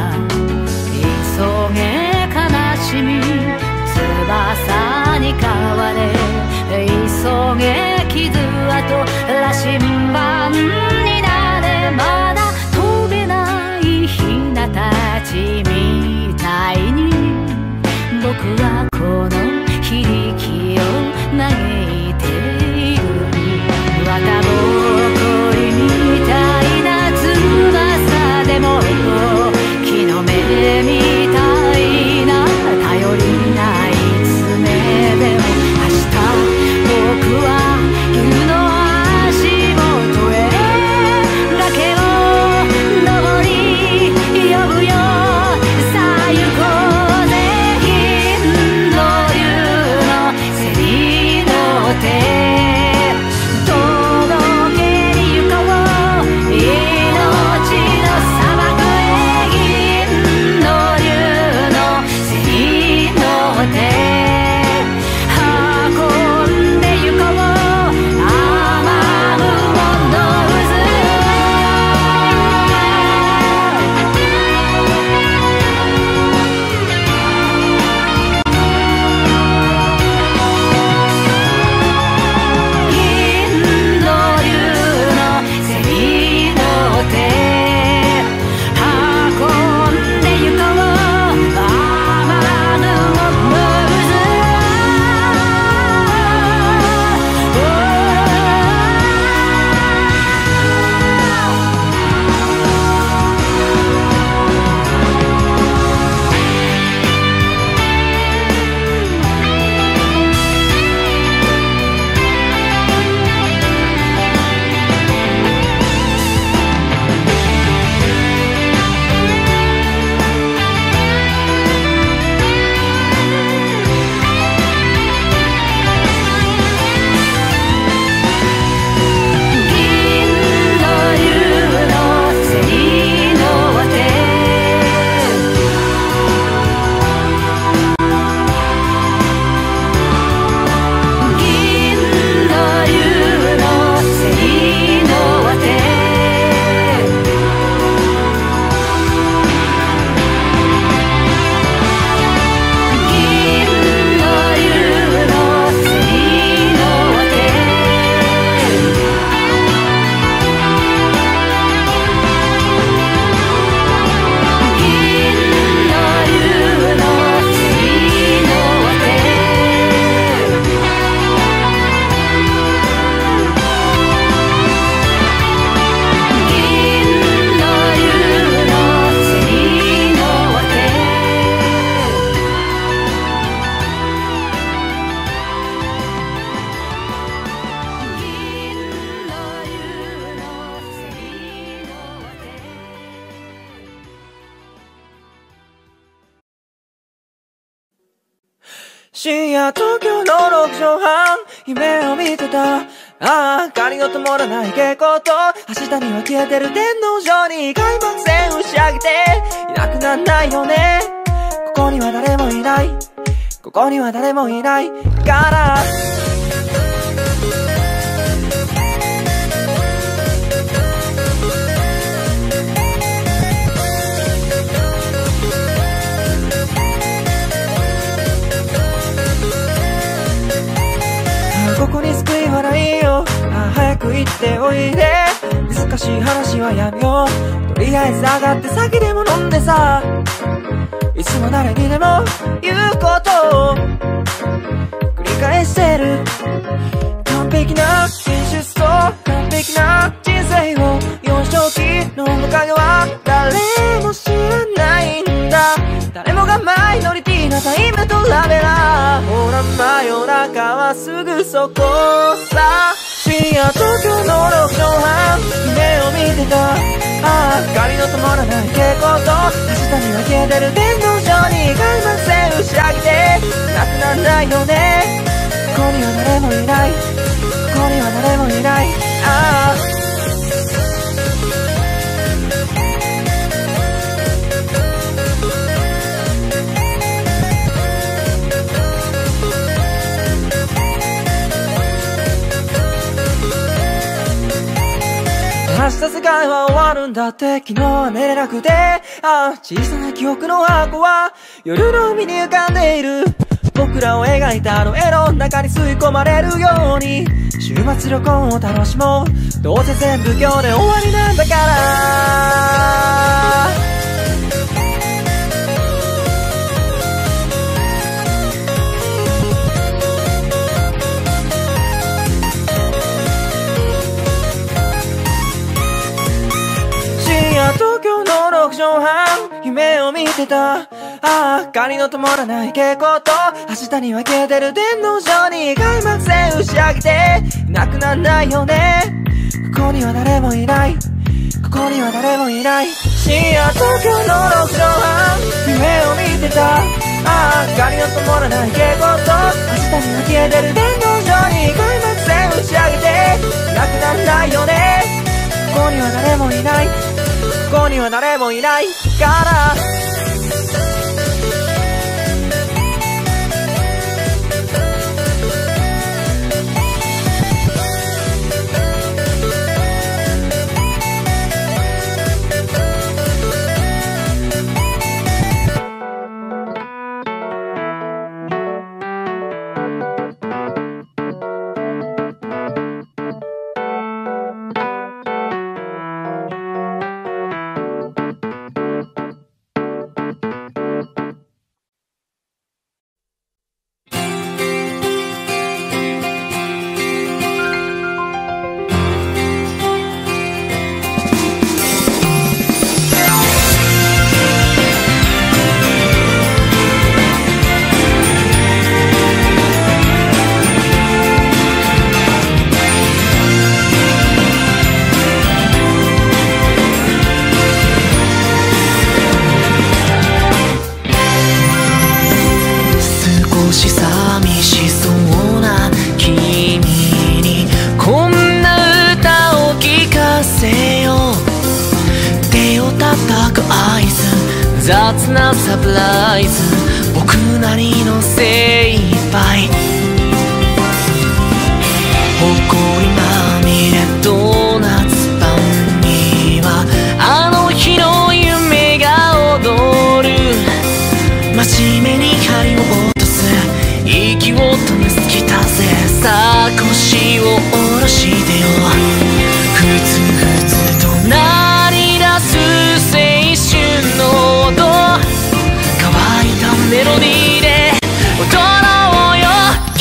急げ悲しみ翼に変われ、急げ傷跡羅針盤深夜東京のろく畳半夢を見てた。ああ、明かりの灯らない蛍光灯、明日には消えてる天皇上に開幕戦打ち上げていなくなんないよね。ここには誰もいない、ここには誰もいないからここに救いはないよ。ああ早く行っておいで、難しい話はやめよう。とりあえず上がって酒でも飲んでさ、いつも誰にでも言うことを繰り返してる。完璧な現実と完璧な人生を幼少期の面影は誰も知らないんだ。誰もがマイノリティなタイムトラベラー。ほら真夜中はすぐそこさ。深夜東京のろく畳半夢を見てた。ああ明かりの灯らない蛍光灯、明日には消えてる天皇上に開幕戦打ち上げてなくなんないよね。ここには誰もいない、ここには誰もいない。ああ明日世界は終わるんだって、昨日は寝れなくて、ああ小さな記憶の箱は夜の海に浮かんでいる。僕らを描いたあの絵の中に吸い込まれるように週末旅行を楽しもう。どうせ全部今日で終わりなんだから。東京のろく畳半夢を見てた。ああ明かりの灯らない蛍光灯、明日には消えてる天皇上に開幕戦打ち上げてなくなんないよね。ここには誰もいない、ここには誰もいない。深夜東京のろく畳半夢を見てた。ああ明かりの灯らない蛍光灯、明日には消えてる天皇上に開幕戦打ち上げてなくなんないよね。ここには誰もいない、ここには誰もいないから。 雑なサプライズ、僕なりの精一杯。埃まみれドーナツパンにはあの日の夢が踊る。真面目に針を落とす、息を止めすぎたぜ。さあ腰を下ろしてよ、ふつふつと鳴り出す青春の音、乾いたメロディーで踊ろうよ。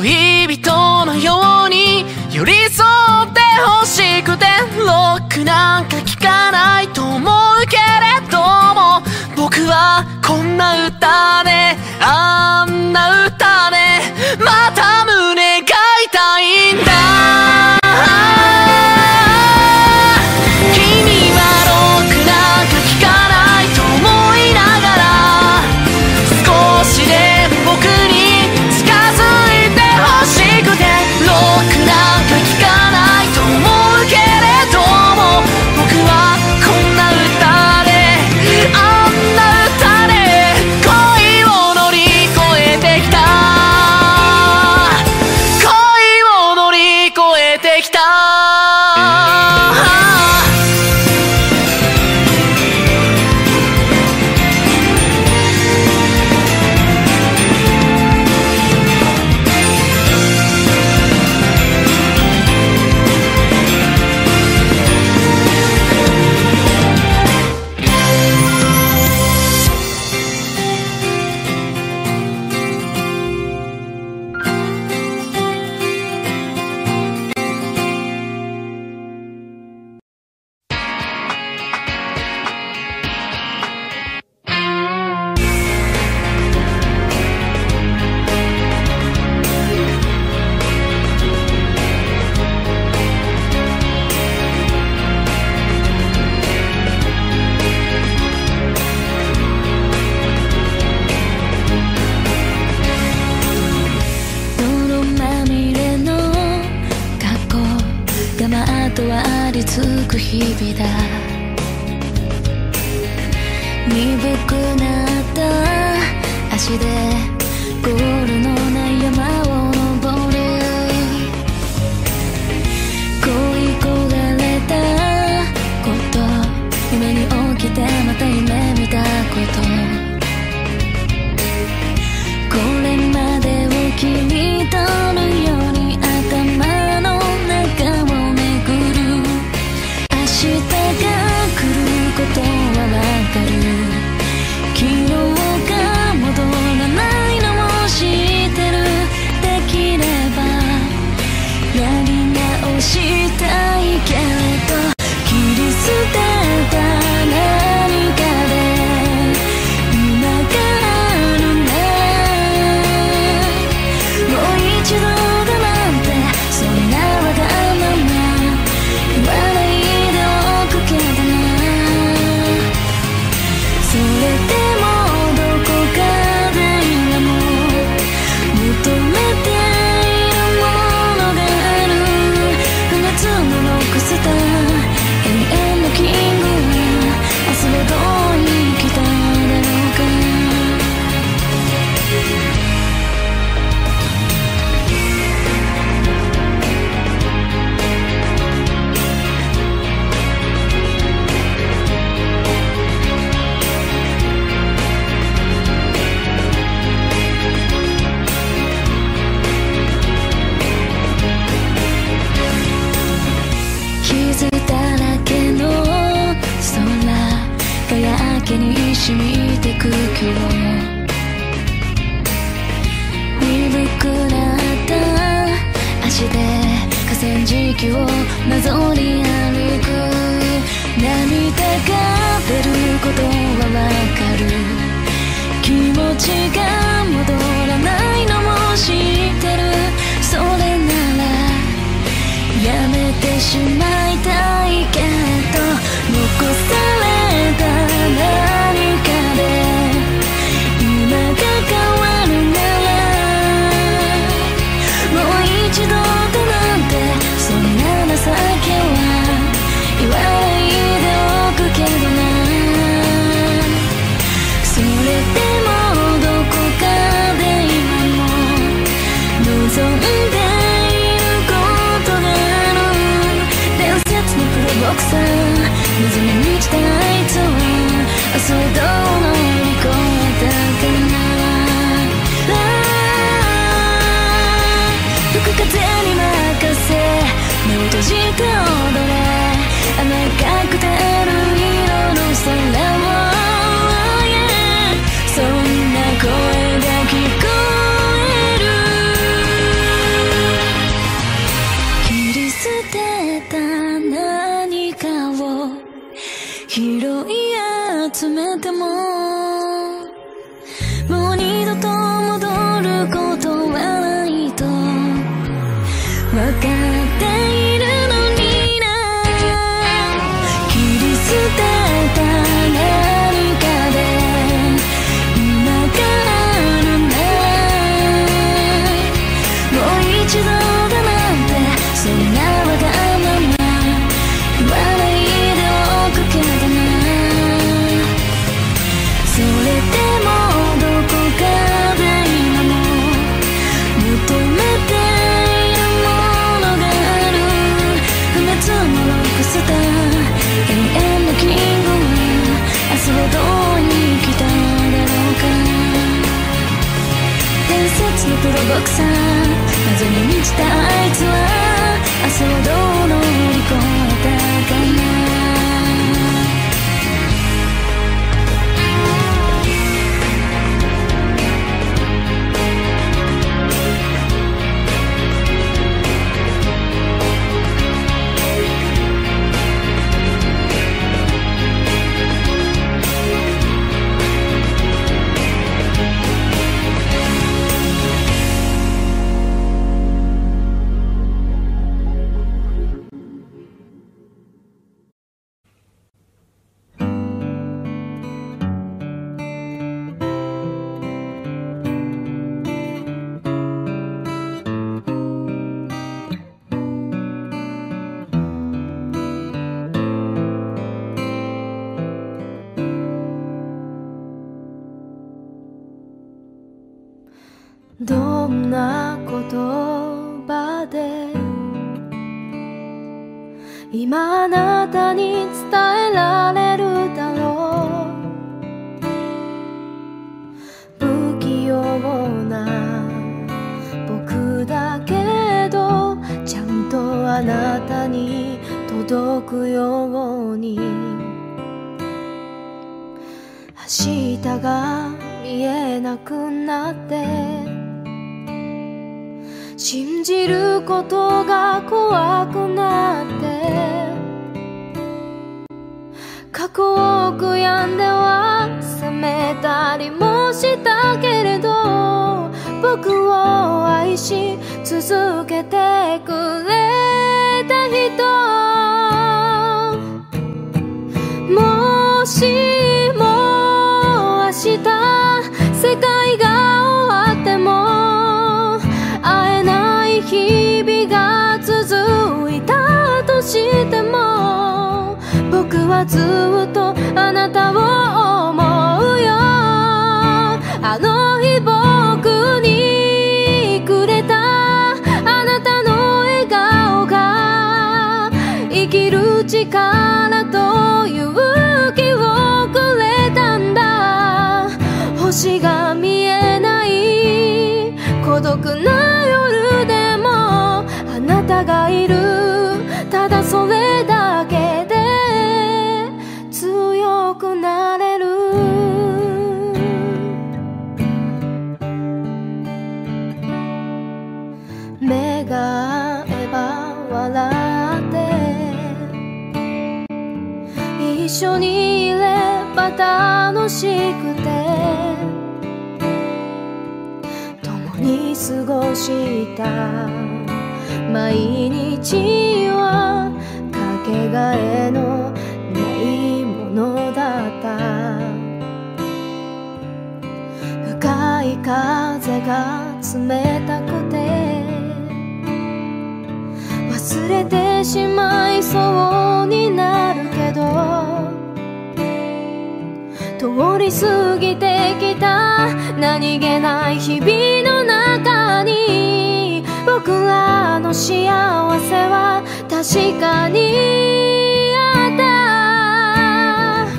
恋人のように寄り添ってほしくて、ロックなんか聴かないと思うけれども、僕はこんな歌であんな歌でまた胸が痛いんだ。君はロックなんか聴かないと思いながら、少しでも僕に近づいてほしくて、ロックなんか聴かないと思うけれども、僕はこんな歌であんな歌で恋を乗り越えてきた、恋を乗り越えてきた。つく日々だ。鈍くなった足でゴールのない山を登る。恋焦がれたこと、夢に起きてまた夢見たこと、これまでを切り取るように頭の中を巡る。明日が来ることはわかる。昨日が戻らないのも知ってる。できればやり直したいけれど、切り捨てた何かで今があるね。もう一度だなんてそんなわがまま言わないでおくけどな。それでもどこかで今も求めているものがある。不滅のロックスター、永遠のキングは明日はどう生きただろうか。傷だらけの空、輝けに染みてく今日。鈍くなった足で河川敷をなぞり歩く。涙が出ることはわかる。気持ちが戻らないのも知ってる。それならやめてしまいたいけれど、残された何かで今が変わるなら、もう一度だなんてそんな情けは言わないでおくけどな。 僕さ、風に満ちたあいつは明日をどう乗り越えたかな。どんな言葉で今あなたに伝えられるだろう。不器用な僕だけどちゃんとあなたに届くように明日が見えなくなって信じることが怖くなって過去を悔やんでは責めたりもしたけれど僕を愛し続けてくれた人もしも明日世界が終わっても会えない日々が続いたとしても僕はずっとあなたを思うよ。あの日僕にくれたあなたの笑顔が生きる力と勇気をくれたんだ。星が見えない孤独な夜でもあなたがいる、ただそれだけで強くなれる。目が合えば笑って一緒にいれば楽しくて共に過ごした毎日はかけがえのないものだった。深い風が冷たくて忘れてしまいそうになるけど通り過ぎてきた何気ない日々の中に僕らの幸せは確かにあった。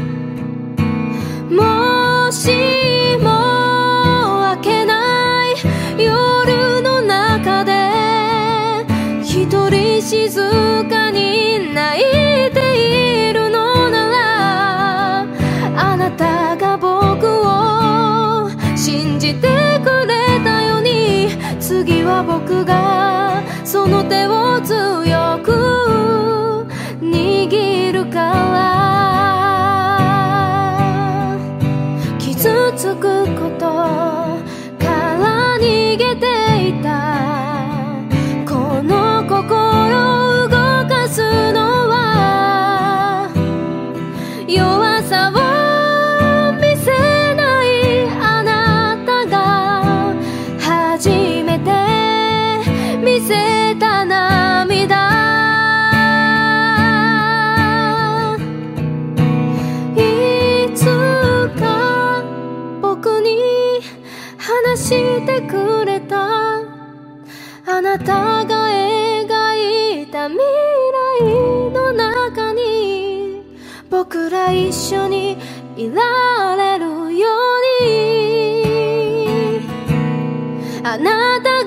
もしも明けない夜の中で一人静かに泣いているのならあなたが僕を信じてくれたように次は僕がその手を強く握るから傷つくことから逃げていたこの心を動かすのは弱さを見せないあなたが初めて見せた涙。いつか僕に話してくれたあなたが描いた未来の中に僕ら一緒にいられるようにあなた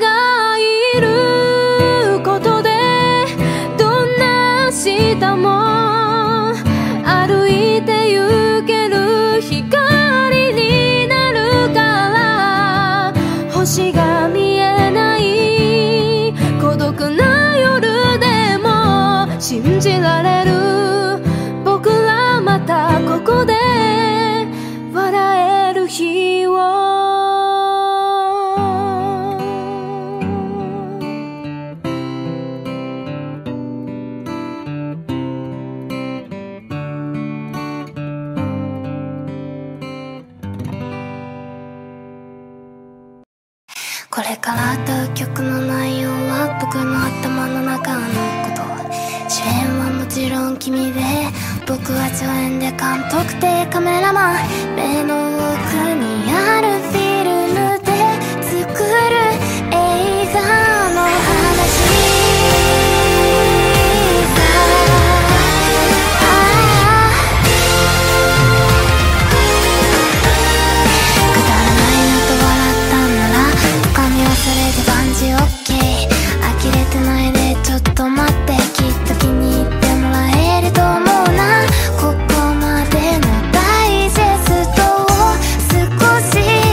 星が見えない孤独な夜でも信じられる僕らまたここで笑える日をこれから歌う曲の内容は僕の頭の中のこと主演はもちろん君で僕は助演で監督でカメラマン目の奥にあるフィルムで作る映画の話それで万事 OK 呆れてないでちょっと待ってきっと気に入ってもらえると思うなここまでのダイジェストを少し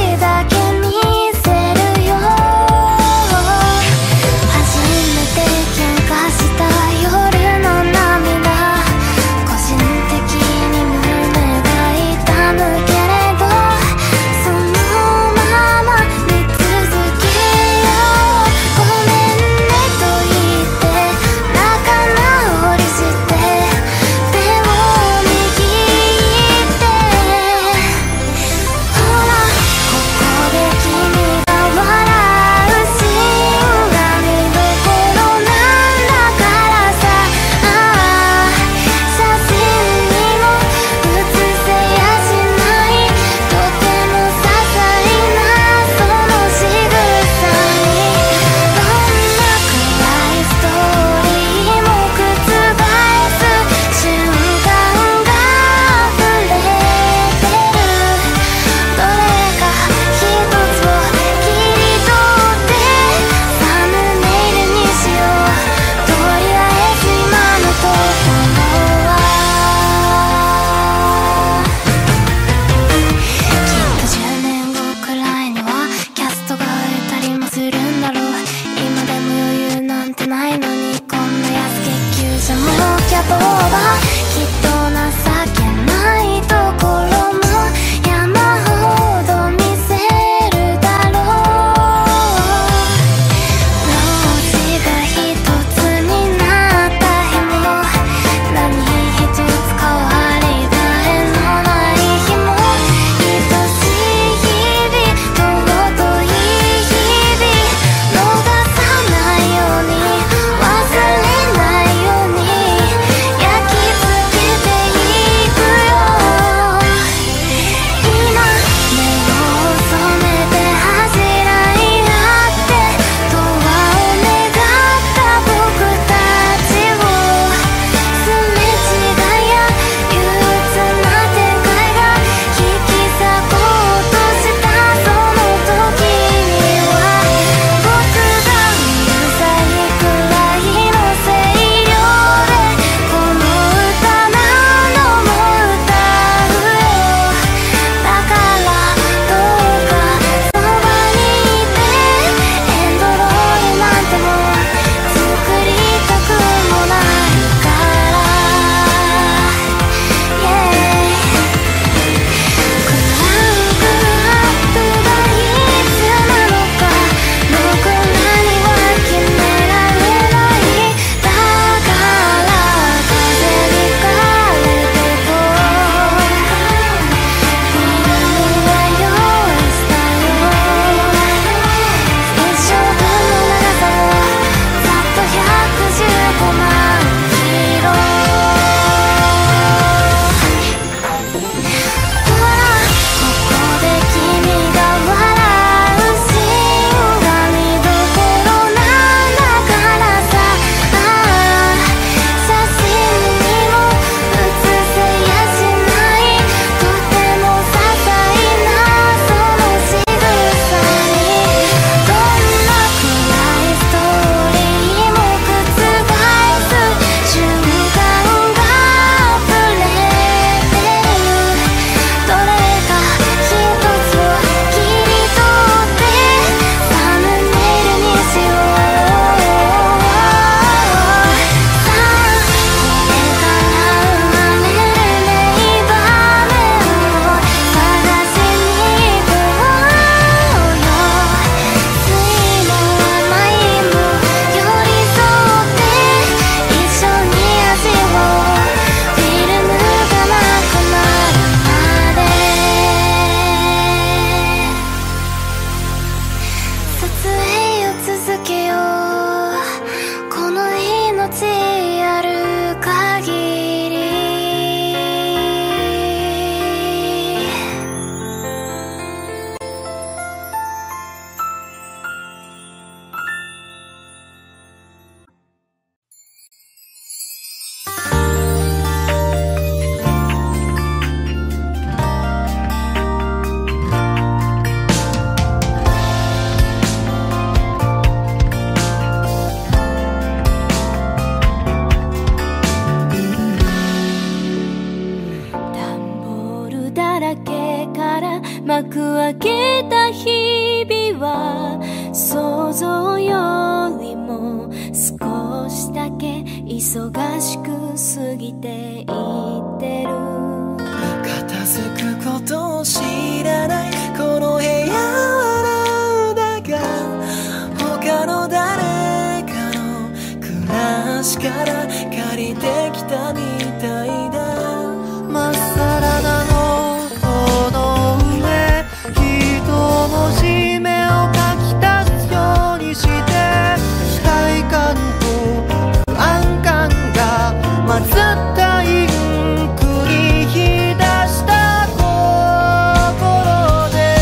忙しく過ぎていってる。 片付くことを知らないこの部屋はだが他の誰かの暮らしから借りてきたみたいだ。まっさらなノートの上一文字目を書き足すようにして快感と不安感が混ざったインクに浸した心で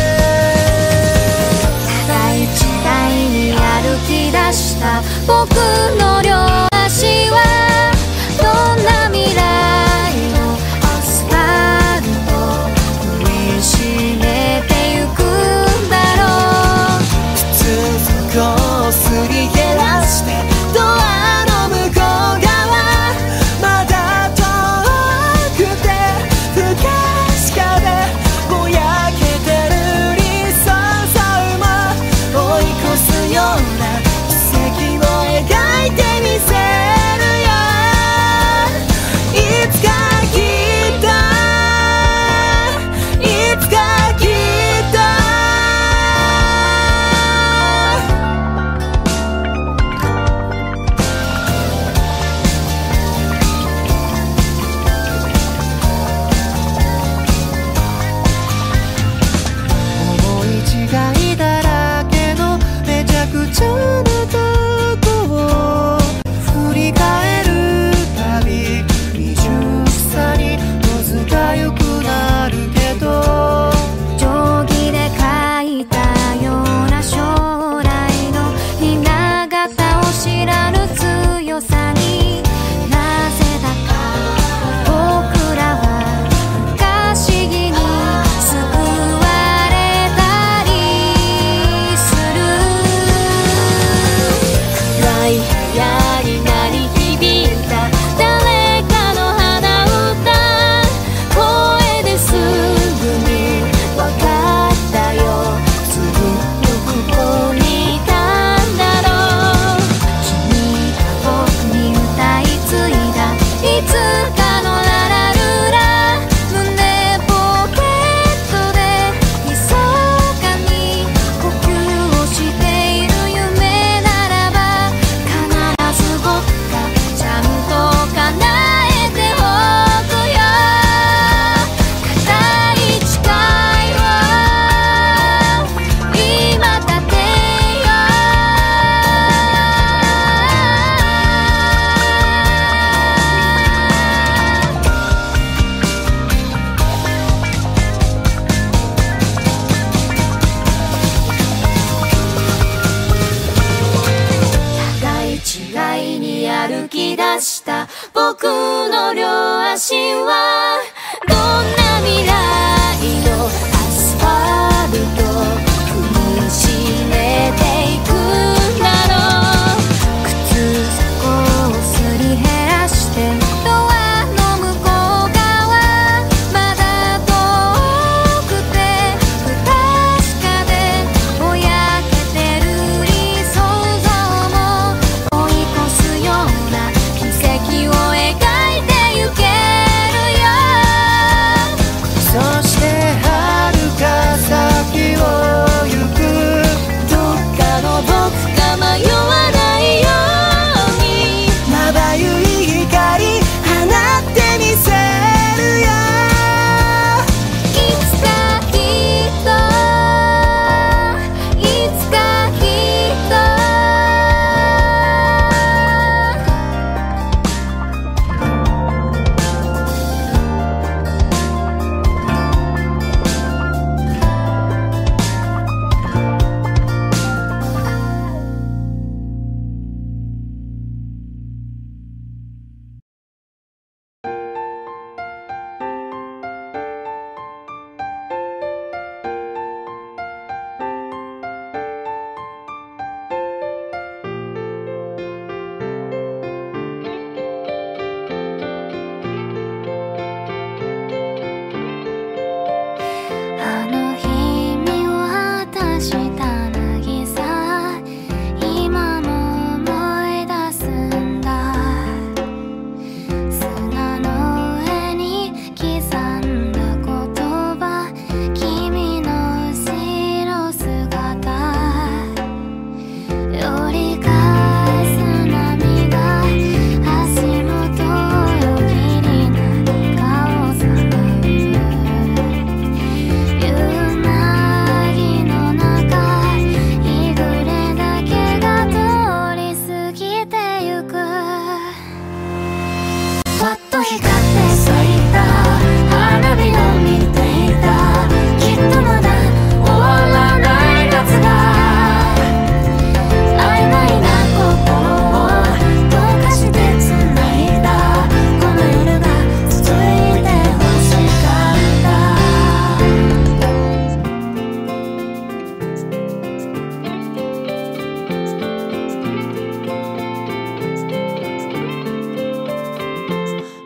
第一台に歩き出した僕の両足はどんな未来のアスファルト踏みしめてゆくんだろう。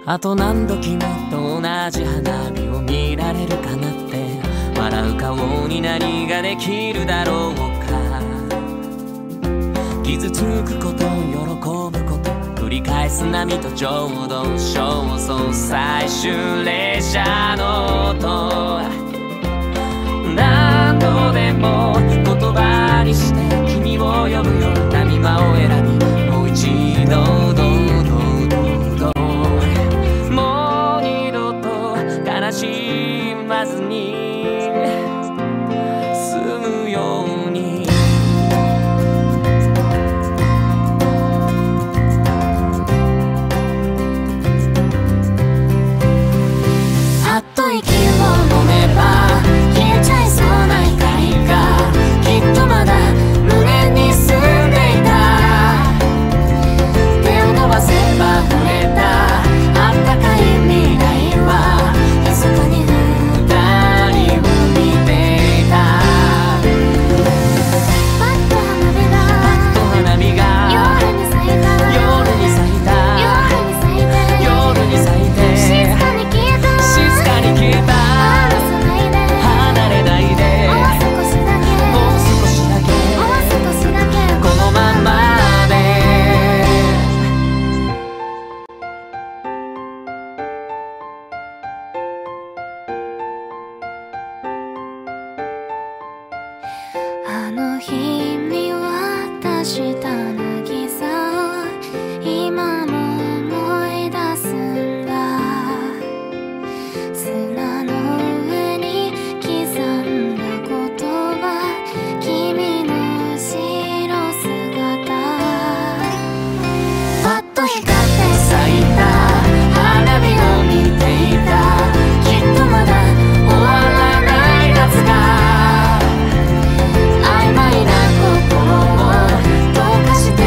あと何度君と同じ花火を見られるかなって、笑う顔に何ができるだろうか。傷つくこと喜ぶこと繰り返す波とちょうど焦燥最終列車の音、何度でも言葉にして君を呼ぶよ波間を選びもう一度どうどうどうどうもう二度と悲しまずに済むように。 あっと息を飲めば消えちゃいそうな光がきっとまだ胸に住んでいた。手を伸ばせば触れたあったかい未来は静かに二人を見ていた。パッと花火がパッと花火が夜に咲いた夜に咲いた夜に咲いて夜に咲いて静かに消えた静かに消えた。 離さないで離れないでもう少しだけもう少しだけもう少しだけこのままで。 あの日見渡した渚を今も思い出すんだ。砂の上に刻んだ言葉君の後ろ姿パッと光って咲いた花火を見ていた。きっとまだ終わらない夏が曖昧な心を溶かして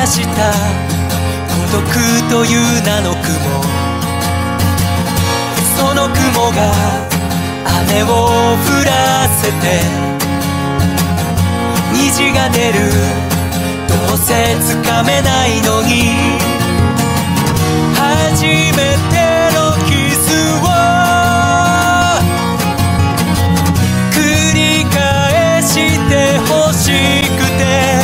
した孤独という名の雲、その雲が雨を降らせて虹が出る、どうせつかめないのに初めてのキスを繰り返してほしくて、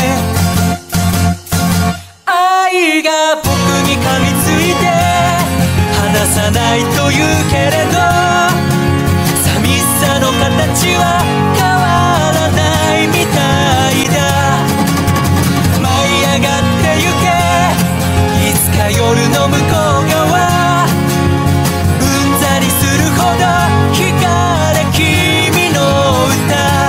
愛が僕に噛みついて離さないというけれど、寂しさの形は変わらないみたいだ。舞い上がってゆけ、いつか夜の向こう側、うんざりするほど惹かれ君の歌。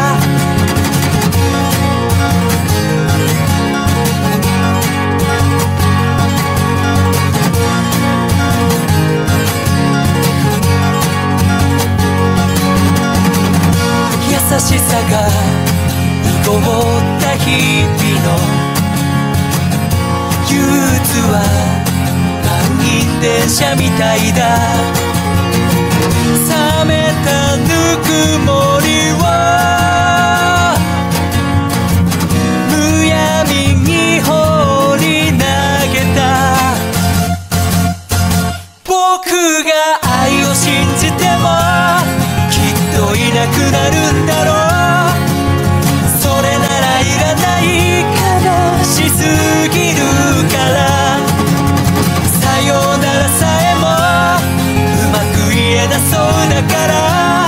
優しさが濁った日々の憂鬱は満員電車みたいだ。冷めたぬくもりをむやみに放り投げた。僕が愛を信じてもきっといなくなるんだろう。それならいらない、悲しすぎるから。さよならさえもうまく言えなそうだから、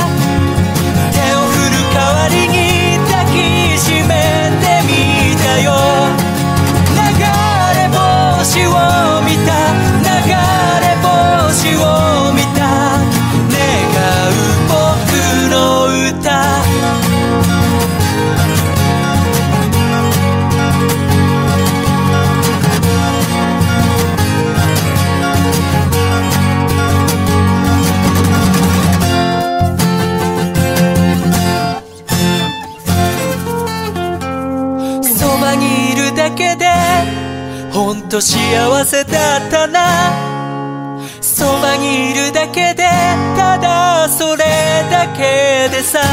手を振る代わりに抱きしめてみたよ。流れ星を見た、流れ星を見た、願う僕の歌。そばにいるだけでほんと幸せだったな。そばにいるだけでただそれだけでさ。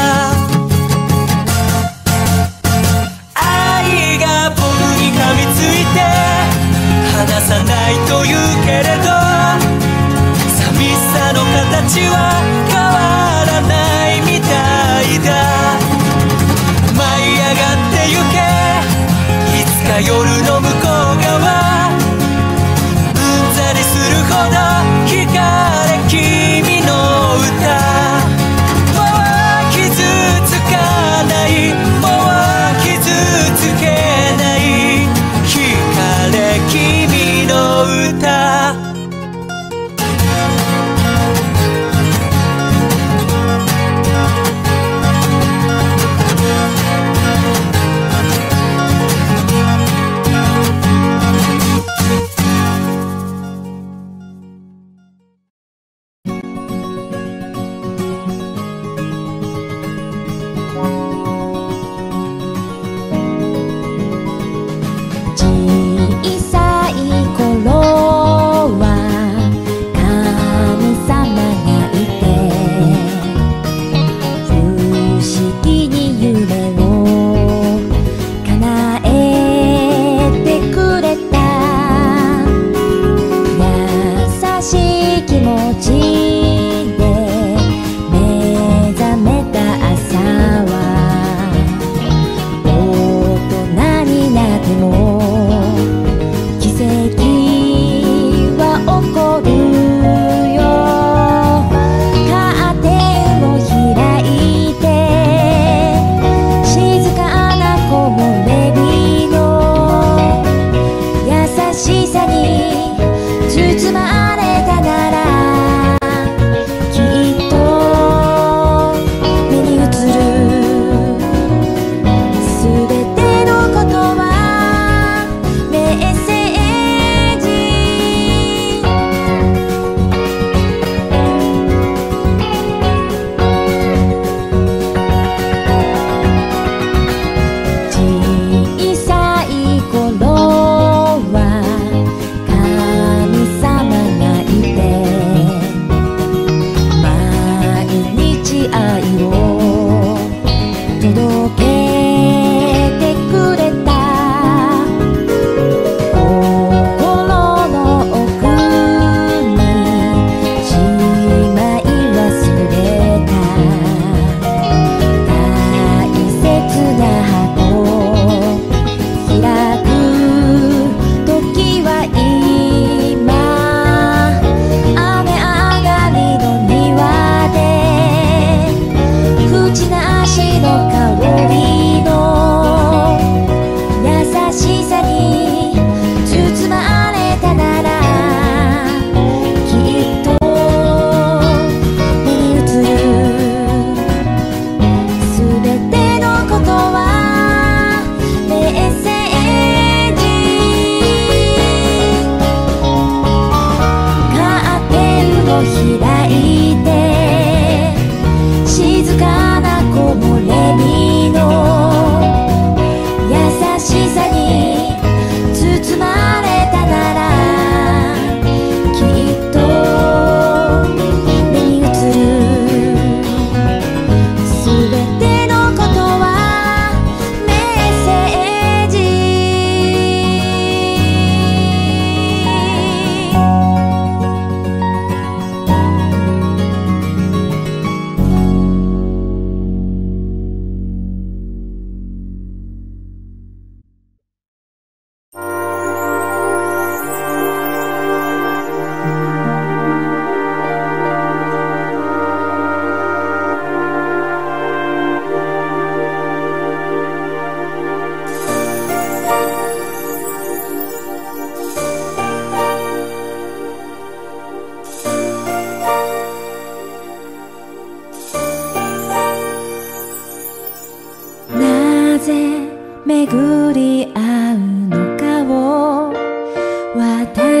愛が僕に噛みついて離さないというけれど、寂しさの形は変わらないみたいだ。舞い上がってゆけ、いつか夜の向こう側、うんざりするほど惹かれ君の歌。もう傷つかない、もう傷つけない、惹かれ君の歌。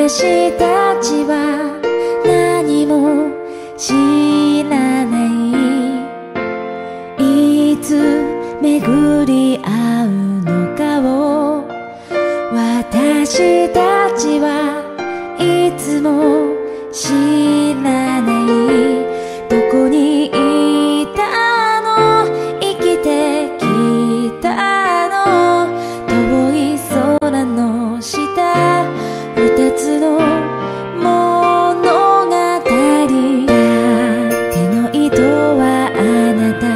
私たちは何も知らない。いつ巡り合うのかを私たちはいつも知らない。どこにいたの、生きてきたの、遠い空の下、二つの物語。手の糸はあなた、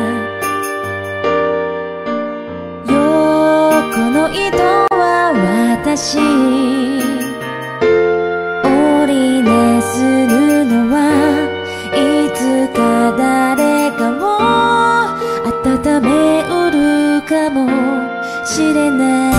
横の糸は私。織りなす布はいつか誰かを温めうるかもしれない。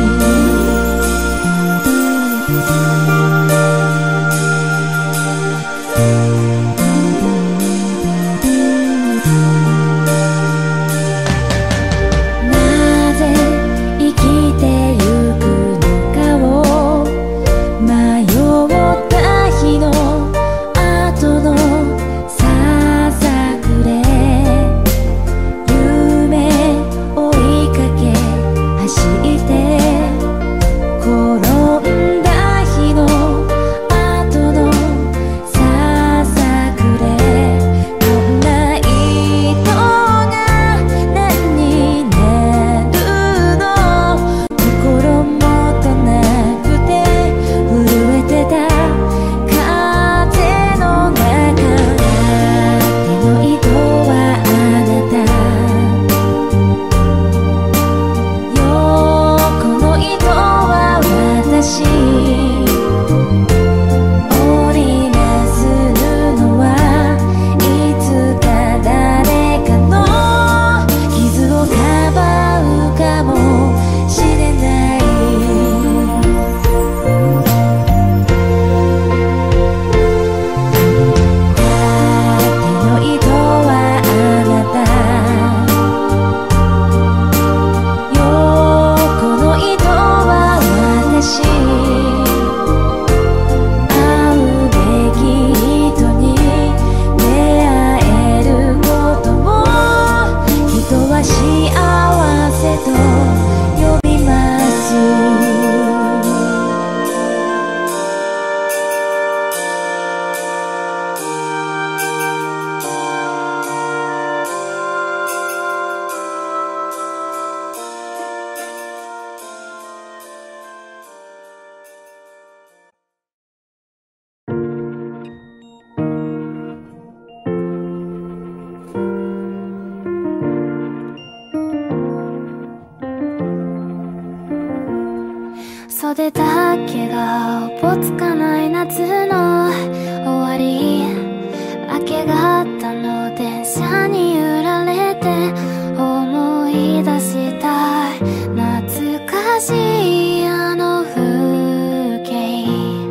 袖だけがおぼつかない夏の終わり、明け方の電車に揺られて思い出したい懐かしいあの風景。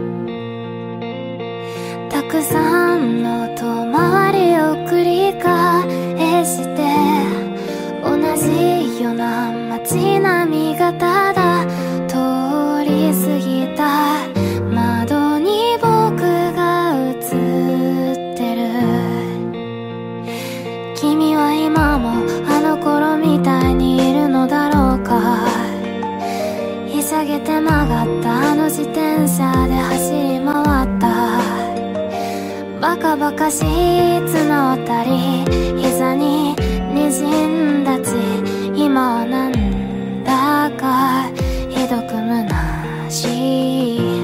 たくさんの遠回りを繰り返して同じような街並みがただ通り過ぎた。窓に僕が映ってる。君は今もあの頃みたいにいるのだろうか。ひしゃげて曲がったあの自転車で走り回った。バカバカしい綱渡り、膝に滲んだ血、今はなんだかひどく虚しい。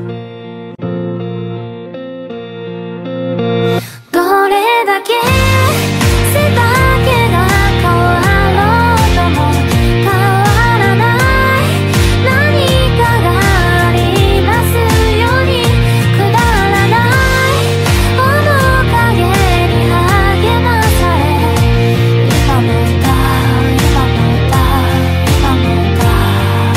どれだけ背丈が変わろうとも変わらない何かがありますように、くだらない面影に励まされ、今も歌う今も歌う今も歌う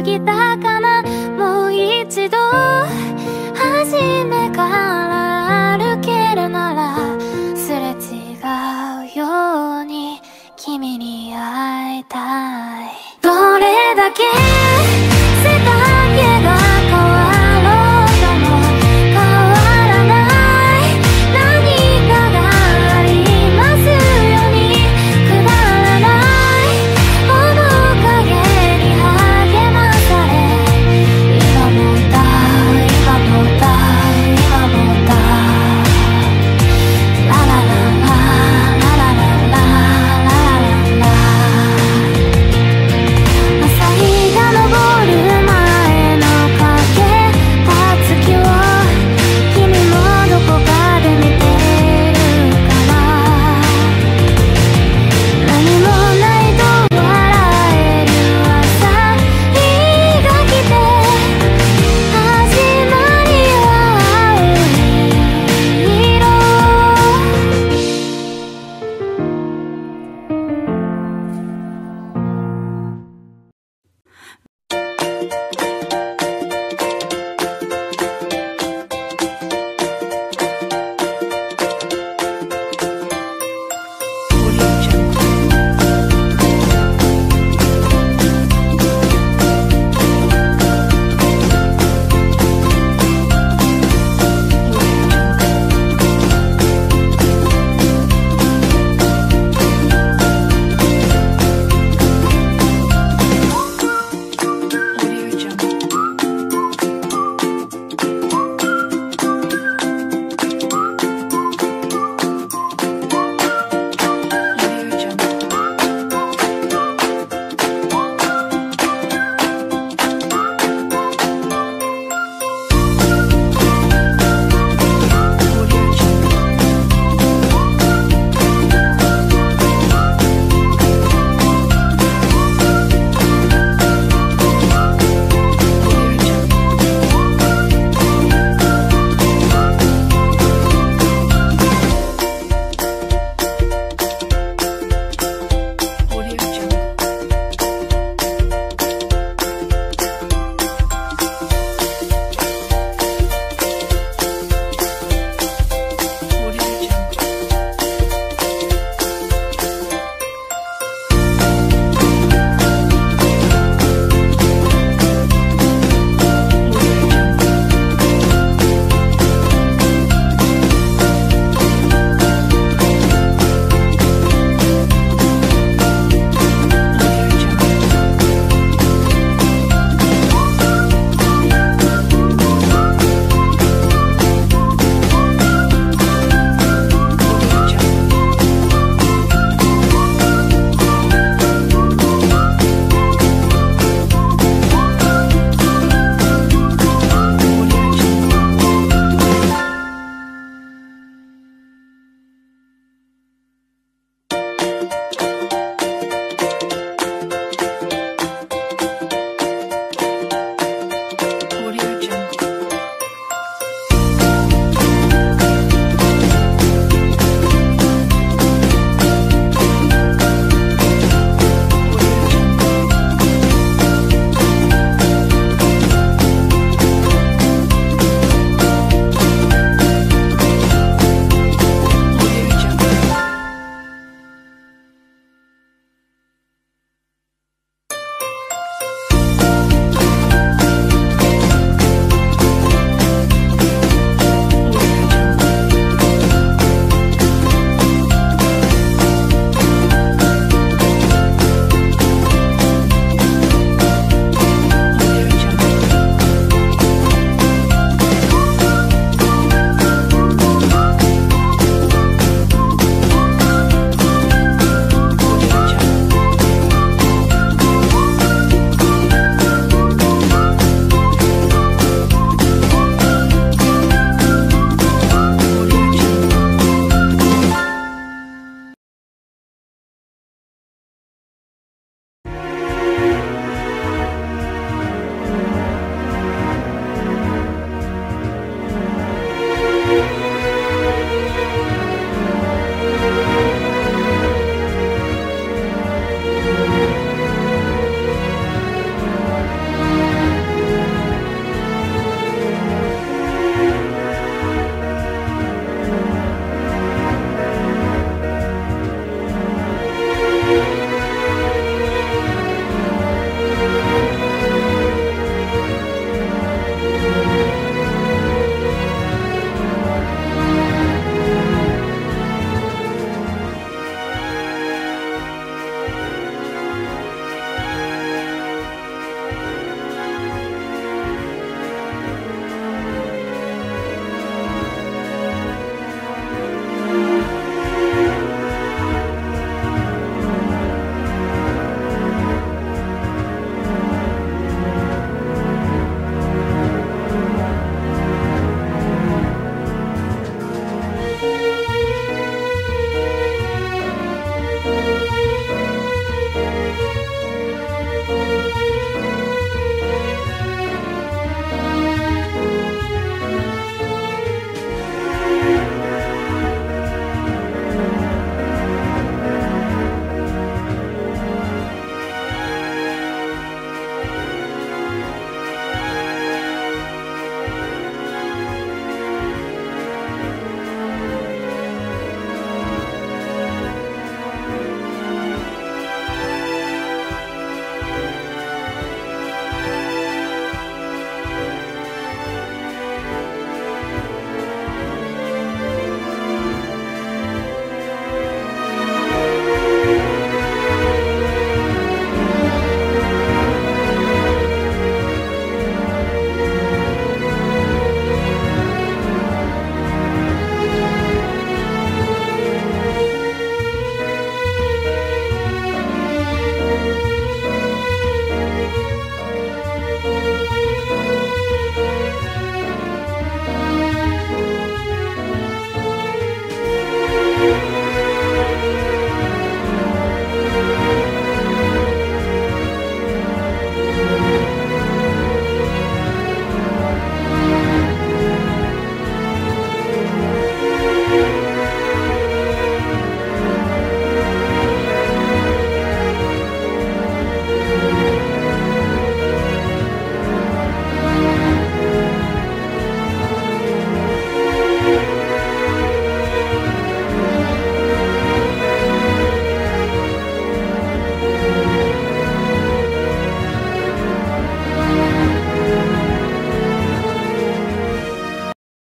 きたかな。もう一度初めから歩けるなら、すれ違うように君に会いたい。どれだけ